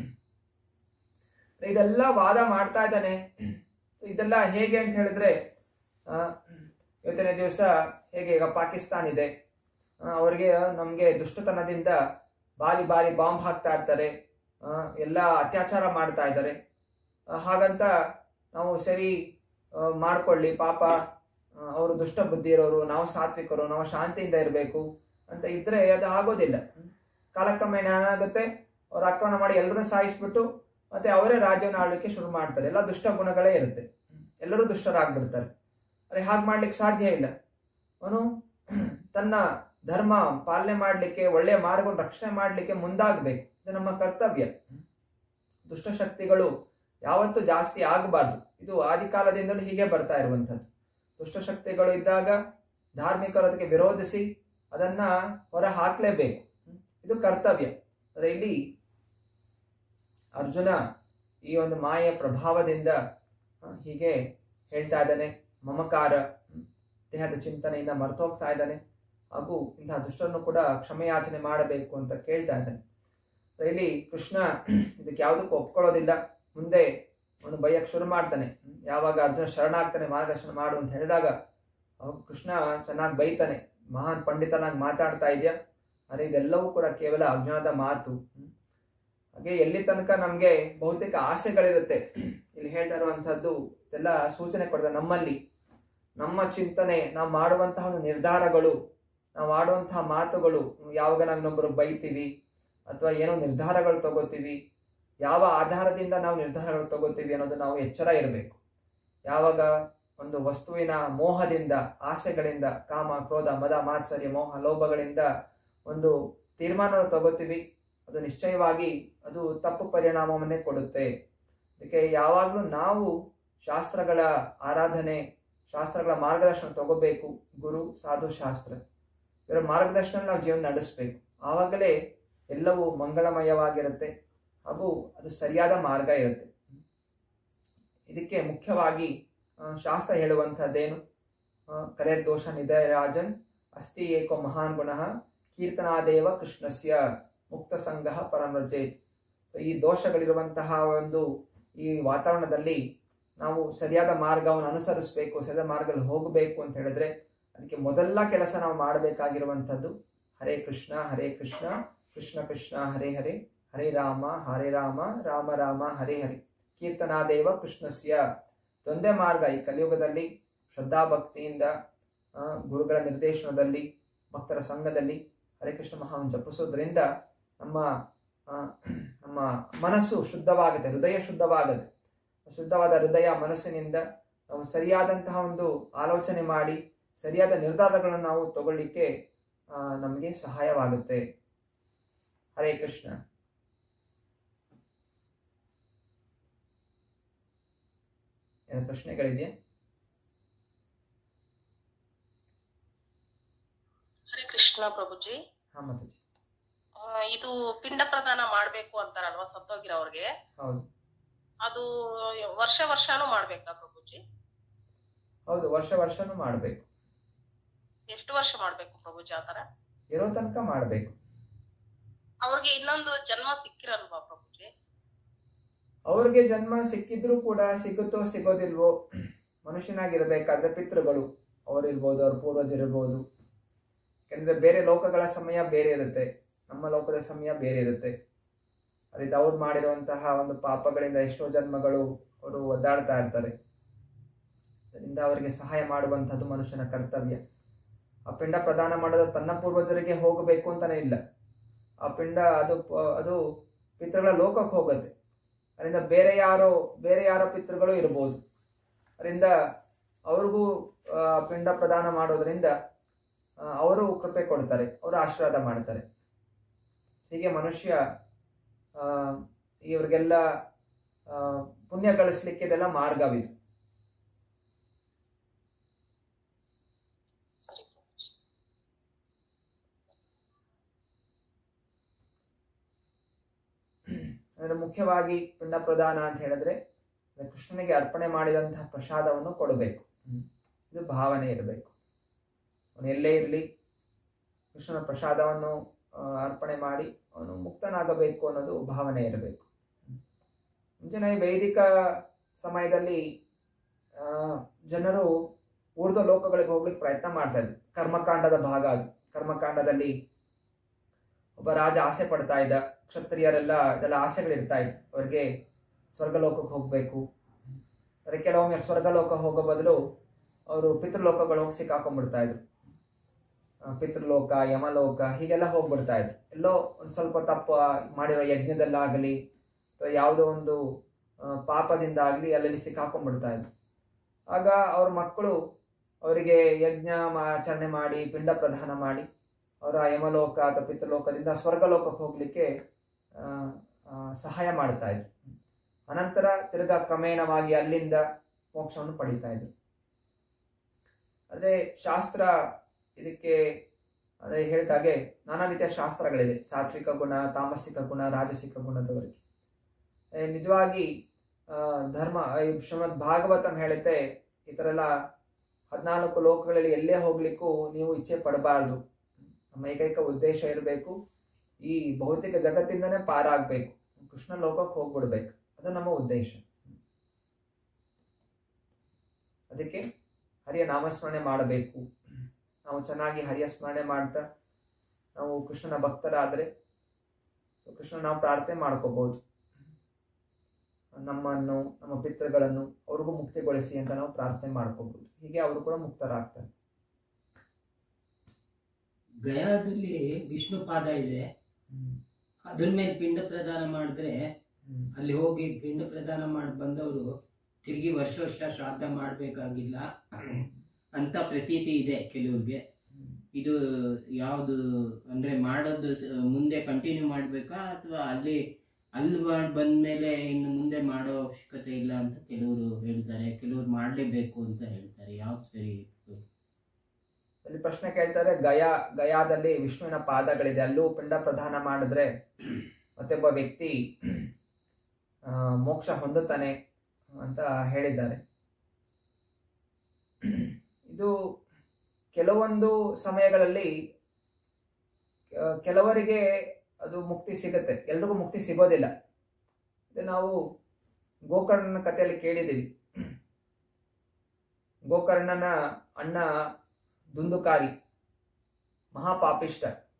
ಇದೆಲ್ಲ ವಾದ ಮಾಡ್ತಾ ಇದ್ದಾನೆ. ಇದೆಲ್ಲ ಹೇಗೆ ಅಂತ ಹೇಳಿದ್ರೆ, ಆ ಇವತ್ತಿನ ದಿವಸ ಹೇಗೆ ಈಗ ಪಾಕಿಸ್ತಾನ್ ಇದೆ, ಅವರಿಗೆ ನಮ್ಗೆ ದುಷ್ಟತನದಿಂದ ಬಾರಿ ಬಾರಿ ಬಾಂಬ್ ಹಾಕ್ತಾ ಇರ್ತಾರೆ, ಎಲ್ಲ ಅತ್ಯಾಚಾರ ಮಾಡ್ತಾ ಇದ್ದಾರೆ. ಹಾಗಂತ ನಾವು ಸರಿ ಮಾಡ್ಕೊಳ್ಳಿ, ಪಾಪ ಅವರು ದುಷ್ಟ ಬುದ್ಧಿ ಇರೋರು, ನಾವು ಸಾತ್ವಿಕರು, ನಾವು ಶಾಂತಿಯಿಂದ ಇರಬೇಕು ಅಂತ ಇದ್ರೆ ಅದು ಆಗೋದಿಲ್ಲ. ಕಾಲಕ್ರಮೇಣ ಏನಾಗುತ್ತೆ, ಅವ್ರು ಆಕ್ರಮಣ ಮಾಡಿ ಎಲ್ಲರೂ ಸಾಯಿಸ್ಬಿಟ್ಟು ಮತ್ತೆ ಅವರೇ ರಾಜ್ಯವನ್ನು ಆಳ್ಲಿಕ್ಕೆ ಶುರು ಮಾಡ್ತಾರೆ. ಎಲ್ಲ ದುಷ್ಟ ಗುಣಗಳೇ ಇರುತ್ತೆ, ಎಲ್ಲರೂ ದುಷ್ಟರಾಗ್ಬಿಡ್ತಾರೆ. ಅರೆ ಹಾಗೆ ಮಾಡ್ಲಿಕ್ಕೆ ಸಾಧ್ಯ ಇಲ್ಲ. ಅವನು ತನ್ನ ಧರ್ಮ ಪಾಲನೆ ಮಾಡ್ಲಿಕ್ಕೆ, ಒಳ್ಳೆಯ ಮಾರ್ಗವನ್ನು ರಕ್ಷಣೆ ಮಾಡ್ಲಿಕ್ಕೆ ಮುಂದಾಗಬೇಕು. ಇದು ನಮ್ಮ ಕರ್ತವ್ಯ. ದುಷ್ಟಶಕ್ತಿಗಳು ಯಾವತ್ತೂ ಜಾಸ್ತಿ ಆಗಬಾರ್ದು. ಇದು ಆದಿಕಾಲದಿಂದಲೂ ಹೀಗೆ ಬರ್ತಾ ಇರುವಂಥದ್ದು. ದುಷ್ಟಶಕ್ತಿಗಳು ಇದ್ದಾಗ ಧಾರ್ಮಿಕರು ಅದಕ್ಕೆ ವಿರೋಧಿಸಿ ಅದನ್ನ ಹೊರ ಹಾಕ್ಲೇಬೇಕು. ಇದು ಕರ್ತವ್ಯ. ಆದರೆ ಇಲ್ಲಿ ಅರ್ಜುನ ಈ ಒಂದು ಮಾಯೆಯ ಪ್ರಭಾವದಿಂದ ಹೀಗೆ ಹೇಳ್ತಾ ಇದ್ದಾನೆ. ಮಮಕಾರ, ದೇಹದ ಚಿಂತನೆಯಿಂದ ಮರ್ತೋಗ್ತಾ ಇದ್ದಾನೆ, ಹಾಗೂ ಇಂತಹ ದುಷ್ಟರನ್ನು ಕೂಡ ಕ್ಷಮೆಯಾಚನೆ ಮಾಡಬೇಕು ಅಂತ ಕೇಳ್ತಾ ಇದ್ದಾನೆ. ಇಲ್ಲಿ ಕೃಷ್ಣ ಇದಕ್ಕೆ ಯಾವುದಕ್ಕೂ ಒಪ್ಕೊಳ್ಳೋದಿಲ್ಲ. ಮುಂದೆ ಅವನು ಬೈಯಕ್ಕೆ ಶುರು ಮಾಡ್ತಾನೆ. ಯಾವಾಗ ಅರ್ಜುನ ಶರಣಾಗ್ತಾನೆ, ಮಾರ್ಗದರ್ಶನ ಮಾಡು ಅಂತ ಹೇಳಿದಾಗ ಅವಾಗ ಕೃಷ್ಣ ಚೆನ್ನಾಗಿ ಬೈತಾನೆ, ಮಹಾನ್ ಪಂಡಿತನಾಗಿ ಮಾತಾಡ್ತಾ ಇದೆಯಾ, ಆದರೆ ಇದೆಲ್ಲವೂ ಕೂಡ ಕೇವಲ ಅಜ್ಞಾನದ ಮಾತು. ಹಾಗೆ ಎಲ್ಲಿ ತನಕ ನಮ್ಗೆ ಬಹುತೇಕ ಆಸೆಗಳಿರುತ್ತೆ, ಇಲ್ಲಿ ಹೇಳ್ತಾ ಇರುವಂತಹದ್ದು ಎಲ್ಲ ಸೂಚನೆ ಕೊಡ್ತಾರೆ. ನಮ್ಮಲ್ಲಿ ನಮ್ಮ ಚಿಂತನೆ, ನಾವು ಮಾಡುವಂತಹ ಒಂದು ನಿರ್ಧಾರಗಳು, ನಾವು ಆಡುವಂತಹ ಮಾತುಗಳು, ಯಾವಾಗ ನಾವು ಇನ್ನೊಬ್ಬರು ಬೈತೀವಿ ಅಥವಾ ಏನೋ ನಿರ್ಧಾರಗಳು ತಗೋತೀವಿ, ಯಾವ ಆಧಾರದಿಂದ ನಾವು ನಿರ್ಧಾರಗಳು ತಗೋತೀವಿ ಅನ್ನೋದು ನಾವು ಎಚ್ಚರ ಇರಬೇಕು. ಯಾವಾಗ ಒಂದು ವಸ್ತುವಿನ ಮೋಹದಿಂದ, ಆಸೆಗಳಿಂದ, ಕಾಮ, ಕ್ರೋಧ, ಮದ, ಮಾತ್ಸರ್ಯ, ಮೋಹ, ಲೋಭಗಳಿಂದ ಒಂದು ತೀರ್ಮಾನ ತಗೋತೀವಿ, ಅದು ನಿಶ್ಚಯವಾಗಿ ಅದು ತಪ್ಪು ಪರಿಣಾಮವನ್ನೇ ಕೊಡುತ್ತೆ. ಅದಕ್ಕೆ ಯಾವಾಗಲೂ ನಾವು ಶಾಸ್ತ್ರಗಳ ಆರಾಧನೆ, ಶಾಸ್ತ್ರಗಳ ಮಾರ್ಗದರ್ಶನ ತಗೋಬೇಕು. ಗುರು, ಸಾಧು, ಶಾಸ್ತ್ರ ಇವರ ಮಾರ್ಗದರ್ಶನ ನಾವು ಜೀವನ ನಡೆಸಬೇಕು. ಆವಾಗಲೇ ಎಲ್ಲವೂ ಮಂಗಳಮಯವಾಗಿರುತ್ತೆ ಹಾಗೂ ಅದು ಸರಿಯಾದ ಮಾರ್ಗ ಇರುತ್ತೆ. ಇದಕ್ಕೆ ಮುಖ್ಯವಾಗಿ ಶಾಸ್ತ್ರ ಹೇಳುವಂಥದ್ದೇನು? ಕಲೇರ್ ದೋಷ ನಿಧಯ ರಾಜನ್ ಅಸ್ತಿ ಏಕೋ ಮಹಾನ್ ಗುಣಃ ಕೀರ್ತನಾದೇವ ಕೃಷ್ಣಸ್ಯ ಮುಕ್ತ ಸಂಘ ಪರಮೃಜೇತ್. ಈ ದೋಷಗಳಿರುವಂತಹ ಒಂದು ಈ ವಾತಾವರಣದಲ್ಲಿ ನಾವು ಸರಿಯಾದ ಮಾರ್ಗವನ್ನು ಅನುಸರಿಸಬೇಕು, ಸರಿಯಾದ ಮಾರ್ಗದಲ್ಲಿ ಹೋಗಬೇಕು ಅಂತ ಹೇಳಿದ್ರೆ ಅದಕ್ಕೆ ಮೊದಲ ಕೆಲಸ ನಾವು ಮಾಡಬೇಕಾಗಿರುವಂಥದ್ದು ಹರೇ ಕೃಷ್ಣ ಹರೇ ಕೃಷ್ಣ ಕೃಷ್ಣ ಕೃಷ್ಣ ಹರೇ ಹರೇ ಹರೇ ರಾಮ ಹರೇ ರಾಮ ರಾಮ ರಾಮ ಹರೇ ಹರೇ ಕೀರ್ತನಾದೇವ ಕೃಷ್ಣಸ್ಯ. ಇದೊಂದೇ ಮಾರ್ಗ ಈ ಕಲಿಯುಗದಲ್ಲಿ. ಶ್ರದ್ಧಾಭಕ್ತಿಯಿಂದ ಗುರುಗಳ ನಿರ್ದೇಶನದಲ್ಲಿ, ಭಕ್ತರ ಸಂಘದಲ್ಲಿ ಹರೇ ಕೃಷ್ಣ ಮಹಾನ್ ಜಪಿಸೋದ್ರಿಂದ ನಮ್ಮ ನಮ್ಮ ಮನಸ್ಸು ಶುದ್ಧವಾಗುತ್ತೆ, ಹೃದಯ ಶುದ್ಧವಾಗುತ್ತೆ. ಶುದ್ಧವಾದ ಹೃದಯ ಮನಸ್ಸಿನಿಂದ ನಾವು ಸರಿಯಾದಂತಹ ಒಂದು ಆಲೋಚನೆ ಮಾಡಿ ಸರಿಯಾದ ನಿರ್ಧಾರಗಳನ್ನು ನಾವು ತಗೊಳ್ಳಿಕ್ಕೆ ನಮಗೆ ಸಹಾಯವಾಗುತ್ತೆ. ಹರೇ ಕೃಷ್ಣ. ಏನು ಪ್ರಶ್ನೆಗಳಿದೆಯಾ? ಹರೇ ಕೃಷ್ಣ ಪ್ರಭುಜಿ. ಹಾ ಮಾತಾಜಿ. ಇದು ಪಿಂಡ ಪ್ರದಾನ ಮಾಡ್ಬೇಕು ಅಂತಾರಲ್ವಾ ಸತ್ತೋಗಿರೋರ್ಗೆ? ಹೌದು. ಅದು ವರ್ಷ ವರ್ಷನೂ ಮಾಡ್ಬೇಕಾ ಪ್ರಭುಜಿ? ಹೌದು, ವರ್ಷ ವರ್ಷನೂ ಮಾಡ್ಬೇಕು. ಎಷ್ಟು ವರ್ಷ ಮಾಡ್ಬೇಕು ಪ್ರಭುಜಿ ಆತರ? ಇರೋ ತನಕ ಮಾಡ್ಬೇಕು. ಅವ್ರಿಗೆ ಇನ್ನೊಂದು ಜನ್ಮ ಸಿಕ್ಕಿರಲ್ವಾ ಪ್ರಭುಜಿ? ಅವ್ರಿಗೆ ಜನ್ಮ ಸಿಕ್ಕಿದ್ರು ಕೂಡ ಸಿಗುತ್ತೋ ಸಿಗೋದಿಲ್ವೋ, ಮನುಷ್ಯನಾಗಿರ್ಬೇಕಾದ್ರೆ ಪಿತೃಗಳು ಅವರಿರ್ಬೋದು, ಅವ್ರ ಪೂರ್ವಜರಿರ್ಬೋದು. ಯಾಕಂದ್ರೆ ಬೇರೆ ಲೋಕಗಳ ಸಮಯ ಬೇರೆ ಇರುತ್ತೆ, ನಮ್ಮ ಲೋಕದ ಸಮಯ ಬೇರೆ ಇರುತ್ತೆ. ಅಲ್ಲಿಂದ ಅವ್ರು ಮಾಡಿರುವಂತಹ ಒಂದು ಪಾಪಗಳಿಂದ ಎಷ್ಟೋ ಜನ್ಮಗಳು ಅವರು ಒದ್ದಾಡ್ತಾ ಇರ್ತಾರೆ. ಅದರಿಂದ ಅವರಿಗೆ ಸಹಾಯ ಮಾಡುವಂಥದ್ದು ಮನುಷ್ಯನ ಕರ್ತವ್ಯ. ಆ ಪಿಂಡ ಪ್ರದಾನ ಮಾಡೋದು ತನ್ನ ಪೂರ್ವಜರಿಗೆ ಹೋಗಬೇಕು ಅಂತಾನೆ ಇಲ್ಲ. ಆ ಪಿಂಡ ಅದು ಅದು ಪಿತೃಗಳ ಲೋಕಕ್ಕೆ ಹೋಗುತ್ತೆ. ಅದರಿಂದ ಬೇರೆ ಯಾರೋ ಬೇರೆ ಯಾರೋ ಪಿತೃಗಳು ಇರ್ಬೋದು. ಅದರಿಂದ ಅವ್ರಿಗೂ ಪಿಂಡ ಪ್ರದಾನ ಮಾಡೋದ್ರಿಂದ ಅವರು ಕೃಪೆ ಕೊಡ್ತಾರೆ, ಅವರು ಆಶೀರ್ವಾದ ಮಾಡ್ತಾರೆ. ಹೀಗೆ ಮನುಷ್ಯ ಇವ್ರಿಗೆಲ್ಲ ಪುಣ್ಯ ಗಳಿಸ್ಲಿಕ್ಕೆ ಇದೆಲ್ಲ ಮಾರ್ಗವಿದು. ಅಂದ್ರೆ ಮುಖ್ಯವಾಗಿ ಪಿಂಡ ಪ್ರದಾನ ಅಂತ ಹೇಳಿದ್ರೆ ಕೃಷ್ಣನಿಗೆ ಅರ್ಪಣೆ ಮಾಡಿದಂತಹ ಪ್ರಸಾದವನ್ನು ಕೊಡಬೇಕು. ಇದು ಭಾವನೆ ಇರಬೇಕು. ಅವನು ಎಲ್ಲೇ ಇರಲಿ ಕೃಷ್ಣನ ಪ್ರಸಾದವನ್ನು ಅರ್ಪಣೆ ಮಾಡಿ ಅವನು ಮುಕ್ತನಾಗಬೇಕು ಅನ್ನೋದು ಭಾವನೆ ಇರಬೇಕು. ಮುಂಚಿನ ಈ ವೈದಿಕ ಸಮಯದಲ್ಲಿ ಜನರು ಊರ್ಧ್ವ ಲೋಕಗಳಿಗೆ ಹೋಗ್ಲಿಕ್ಕೆ ಪ್ರಯತ್ನ ಮಾಡ್ತಾ ಇದ್ರು. ಕರ್ಮಕಾಂಡದ ಭಾಗ ಅದು. ಕರ್ಮಕಾಂಡದಲ್ಲಿ ಒಬ್ಬ ರಾಜ ಆಸೆ ಪಡ್ತಾ ಇದ್ದ, ಕ್ಷತ್ರಿಯರೆಲ್ಲ ಇದೆಲ್ಲ ಆಸೆಗಳಿರ್ತಾ ಇತ್ತು. ಅವ್ರಿಗೆ ಸ್ವರ್ಗಲೋಕಕ್ಕೆ ಹೋಗ್ಬೇಕು. ಆದರೆ ಕೆಲವೊಮ್ಮೆ ಸ್ವರ್ಗಲೋಕ ಹೋಗೋ ಬದಲು ಅವರು ಪಿತೃಲೋಕಗಳು ಹೋಗಿ ಸಿಕ್ಕಾಕೊಂಡ್ಬಿಡ್ತಾ ಇದ್ರು. ಪಿತೃಲೋಕ, ಯಮಲೋಕ ಹೀಗೆಲ್ಲ ಹೋಗ್ಬಿಡ್ತಾ ಇದ್ರು. ಎಲ್ಲೋ ಒಂದು ಸ್ವಲ್ಪ ತಪ್ಪು ಮಾಡಿರೋ ಯಜ್ಞದಲ್ಲಾಗಲಿ ಅಥವಾ ಯಾವುದೋ ಒಂದು ಪಾಪದಿಂದ ಆಗಲಿ ಅಲ್ಲಲ್ಲಿ ಸಿಕ್ಕಾಕೊಂಡ್ಬಿಡ್ತಾ ಇದ್ರು. ಆಗ ಅವ್ರ ಮಕ್ಕಳು ಅವರಿಗೆ ಯಜ್ಞ ಆಚರಣೆ ಮಾಡಿ ಪಿಂಡ ಪ್ರದಾನ ಮಾಡಿ ಅವರ ಯಮಲೋಕ ಅಥವಾ ಪಿತೃಲೋಕದಿಂದ ಸ್ವರ್ಗಲೋಕಕ್ಕೆ ಹೋಗ್ಲಿಕ್ಕೆ ಸಹಾಯ ಮಾಡ್ತಾ ಇದ್ರು. ಅನಂತರ ತಿರ್ಗಾ ಕ್ರಮೇಣವಾಗಿ ಅಲ್ಲಿಂದ ಮೋಕ್ಷವನ್ನು ಪಡಿತಾ ಇದ್ರು. ಆದರೆ ಶಾಸ್ತ್ರ ಇದಕ್ಕೆ ಅಂದರೆ ಹೇಳಿದಾಗೆ ನಾನಾ ರೀತಿಯ ಶಾಸ್ತ್ರಗಳಿದೆ. ಸಾತ್ವಿಕ ಗುಣ, ತಾಮಸಿಕ ಗುಣ, ರಾಜಸಿಕ ಗುಣದವರೆಗೆ. ನಿಜವಾಗಿ ಧರ್ಮ ಶ್ರೀಮದ್ ಭಾಗವತಂ ಹೇಳುತ್ತೆ, ಈ ಥರ ಎಲ್ಲ ಹದಿನಾಲ್ಕು ಲೋಕಗಳಲ್ಲಿ ಎಲ್ಲೇ ಹೋಗ್ಲಿಕ್ಕೂ ನೀವು ಇಚ್ಛೆ ಪಡಬಾರ್ದು. ನಮ್ಮ ಏಕೈಕ ಉದ್ದೇಶ ಇರಬೇಕು, ಈ ಭೌತಿಕ ಜಗತ್ತಿಂದನೇ ಪಾರಾಗಬೇಕು, ಕೃಷ್ಣ ಲೋಕಕ್ಕೆ ಹೋಗ್ಬಿಡ್ಬೇಕು. ಅದು ನಮ್ಮ ಉದ್ದೇಶ. ಅದಕ್ಕೆ ಹರಿಯ ನಾಮಸ್ಮರಣೆ ಮಾಡಬೇಕು. ನಾವು ಚೆನ್ನಾಗಿ ಹರಿಯ ಸ್ಮರಣೆ ಮಾಡ್ತಾ ನಾವು ಕೃಷ್ಣನ ಭಕ್ತರಾದರೆ ಕೃಷ್ಣ ನಾವು ಪ್ರಾರ್ಥನೆ ಮಾಡ್ಕೋಬಹುದು. ನಮ್ಮನ್ನು ನಮ್ಮ ಪಿತೃಗಳನ್ನು ಅವ್ರಿಗೂ ಮುಕ್ತಿಗೊಳಿಸಿ ಅಂತ ನಾವು ಪ್ರಾರ್ಥನೆ ಮಾಡ್ಕೋಬಹುದು. ಹೀಗೆ ಅವರು ಕೂಡ ಮುಕ್ತರಾಗ್ತಾರೆ. ಗಯಾದಲ್ಲಿ ವಿಷ್ಣು ಪಾದ ಇದೆ, ಅದ್ರ ಮೇಲೆ ಪಿಂಡ ಪ್ರದಾನ ಮಾಡಿದ್ರೆ ಅಲ್ಲಿ ಹೋಗಿ ಪಿಂಡ ಪ್ರದಾನ ಮಾಡಿ ಬಂದವರು ತಿರುಗಿ ವರ್ಷ ವರ್ಷ ಶ್ರಾದ್ದ ಮಾಡಬೇಕಾಗಿಲ್ಲ ಅಂತ ಪ್ರತೀತಿ ಇದೆ ಕೆಲವ್ರಿಗೆ. ಇದು ಯಾವುದು ಅಂದ್ರೆ ಮಾಡೋದು ಮುಂದೆ ಕಂಟಿನ್ಯೂ ಮಾಡಬೇಕಾ ಅಥವಾ ಅಲ್ಲಿ ಅಲ್ಲಿ ಬಂದ್ಮೇಲೆ ಇನ್ನು ಮುಂದೆ ಮಾಡೋ ಅವಶ್ಯಕತೆ ಇಲ್ಲ ಅಂತ ಕೆಲವರು ಹೇಳ್ತಾರೆ, ಕೆಲವರು ಮಾಡಲೇಬೇಕು ಅಂತ ಹೇಳ್ತಾರೆ. ಯಾವ್ದು ಸರಿ? ಅಲ್ಲಿ ಪ್ರಶ್ನೆ ಕೇಳ್ತಾರೆ, ಗಯಾ ಗಯಾದಲ್ಲಿ ವಿಷ್ಣುವಿನ ಪಾದಗಳಿದೆ, ಅಲ್ಲೂ ಪಿಂಡ ಪ್ರದಾನ ಮಾಡಿದ್ರೆ ಮತ್ತೆ ಒಬ್ಬ ವ್ಯಕ್ತಿ ಮೋಕ್ಷ ಹೊಂದುತ್ತಾನೆ ಅಂತ ಹೇಳಿದ್ದಾರೆ. ಇದು ಕೆಲವೊಂದು ಸಮಯಗಳಲ್ಲಿ ಕೆಲವರಿಗೆ ಅದು ಮುಕ್ತಿ ಸಿಗುತ್ತೆ, ಎಲ್ರಿಗೂ ಮುಕ್ತಿ ಸಿಗೋದಿಲ್ಲ. ಇದು ನಾವು ಗೋಕರ್ಣನ ಕಥೆಯಲ್ಲಿ ಕೇಳಿದ್ದೀವಿ. ಗೋಕರ್ಣನ ಅಣ್ಣ ದುಂದುಕಾರಿ, ಮಹಾಪಾಪಿಷ್ಟ,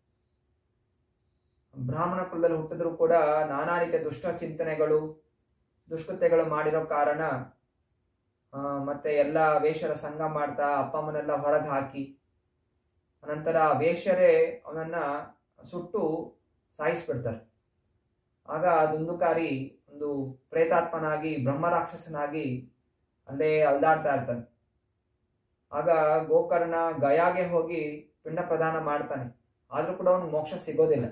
ಬ್ರಾಹ್ಮಣ ಕುಲದಲ್ಲಿ ಹುಟ್ಟಿದ್ರು ಕೂಡ ನಾನಾ ರೀತಿಯ ದುಷ್ಟ ಚಿಂತನೆಗಳು ದುಷ್ಕೃತ್ಯಗಳು ಮಾಡಿರೋ ಕಾರಣ ಮತ್ತೆ ಎಲ್ಲ ವೇಷರ ಸಂಘ ಮಾಡ್ತಾ ಅಪ್ಪ ಅಮ್ಮನೆಲ್ಲ ಹೊರಗೆ ಹಾಕಿ ಅನಂತರ ವೇಷರೇ ಅವನನ್ನ ಸುಟ್ಟು ಸಾಯಿಸ್ಬಿಡ್ತಾರೆ. ಆಗ ದುಂದುಕಾರಿ ಒಂದು ಪ್ರೇತಾತ್ಮನಾಗಿ ಬ್ರಹ್ಮರಾಕ್ಷಸನಾಗಿ ಅಲ್ಲೇ ಅಲ್ದಾಡ್ತಾ ಇರ್ತಾನೆ. ಆಗ ಗೋಕರ್ಣ ಗಯಾಗೆ ಹೋಗಿ ಪಿಂಡ ಪ್ರದಾನ ಮಾಡ್ತಾನೆ, ಆದ್ರೂ ಕೂಡ ಅವನು ಮೋಕ್ಷ ಸಿಗೋದಿಲ್ಲ.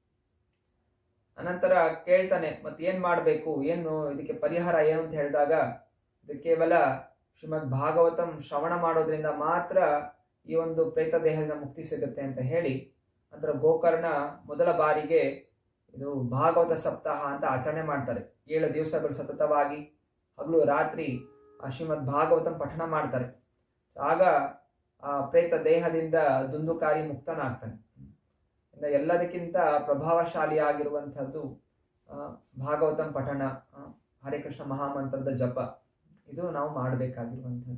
ಅನಂತರ ಕೇಳ್ತಾನೆ ಮತ್ತೆ ಏನ್ ಮಾಡ್ಬೇಕು, ಏನು ಇದಕ್ಕೆ ಪರಿಹಾರ ಏನು ಅಂತ ಹೇಳಿದಾಗ ಇದು ಕೇವಲ ಶ್ರೀಮದ್ ಭಾಗವತಂ ಶ್ರವಣ ಮಾಡೋದ್ರಿಂದ ಮಾತ್ರ ಈ ಒಂದು ಪ್ರೇತ ದೇಹದಿಂದ ಮುಕ್ತಿ ಸಿಗುತ್ತೆ ಅಂತ ಹೇಳಿ ನಂತರ ಗೋಕರ್ಣ ಮೊದಲ ಬಾರಿಗೆ ಇದು ಭಾಗವತ ಸಪ್ತಾಹ ಅಂತ ಆಚರಣೆ ಮಾಡ್ತಾರೆ. ಏಳು ದಿವಸಗಳು ಸತತವಾಗಿ ಹಗಲು ರಾತ್ರಿ ಆ ಶ್ರೀಮದ್ ಭಾಗವತಂ ಪಠಣ ಮಾಡ್ತಾರೆ. ಆಗ ಆ ಪ್ರೇತ ದೇಹದಿಂದ ದುಂದುಕಾರಿ ಮುಕ್ತನಾಗ್ತಾನೆ. ಎಲ್ಲದಕ್ಕಿಂತ ಪ್ರಭಾವಶಾಲಿ ಆಗಿರುವಂತಹದ್ದು ಭಾಗವತಂ ಪಠಣ, ಹರಿಕೃಷ್ಣ ಮಹಾಮಂತ್ರದ ಜಪ, ಇದು ನಾವು ಮಾಡಬೇಕಾಗಿರುವಂಥದ್ದು.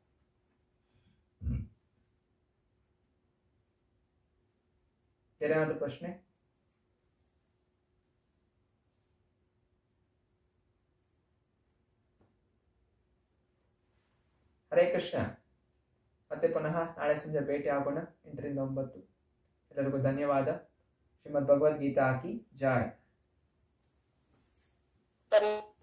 ಏನಾದ್ರು ಪ್ರಶ್ನೆ? ಹರೇ ಕೃಷ್ಣ. ಮತ್ತೆ ಪುನಃ ನಾಳೆ ಸಂಜೆ ಭೇಟಿ ಆಗೋಣ ಎಂಟರಿಂದ ಒಂಬತ್ತು. ಎಲ್ಲರಿಗೂ ಧನ್ಯವಾದ. ಶ್ರೀಮದ್ ಭಗವದ್ಗೀತಾ ಕಿ ಜೈ.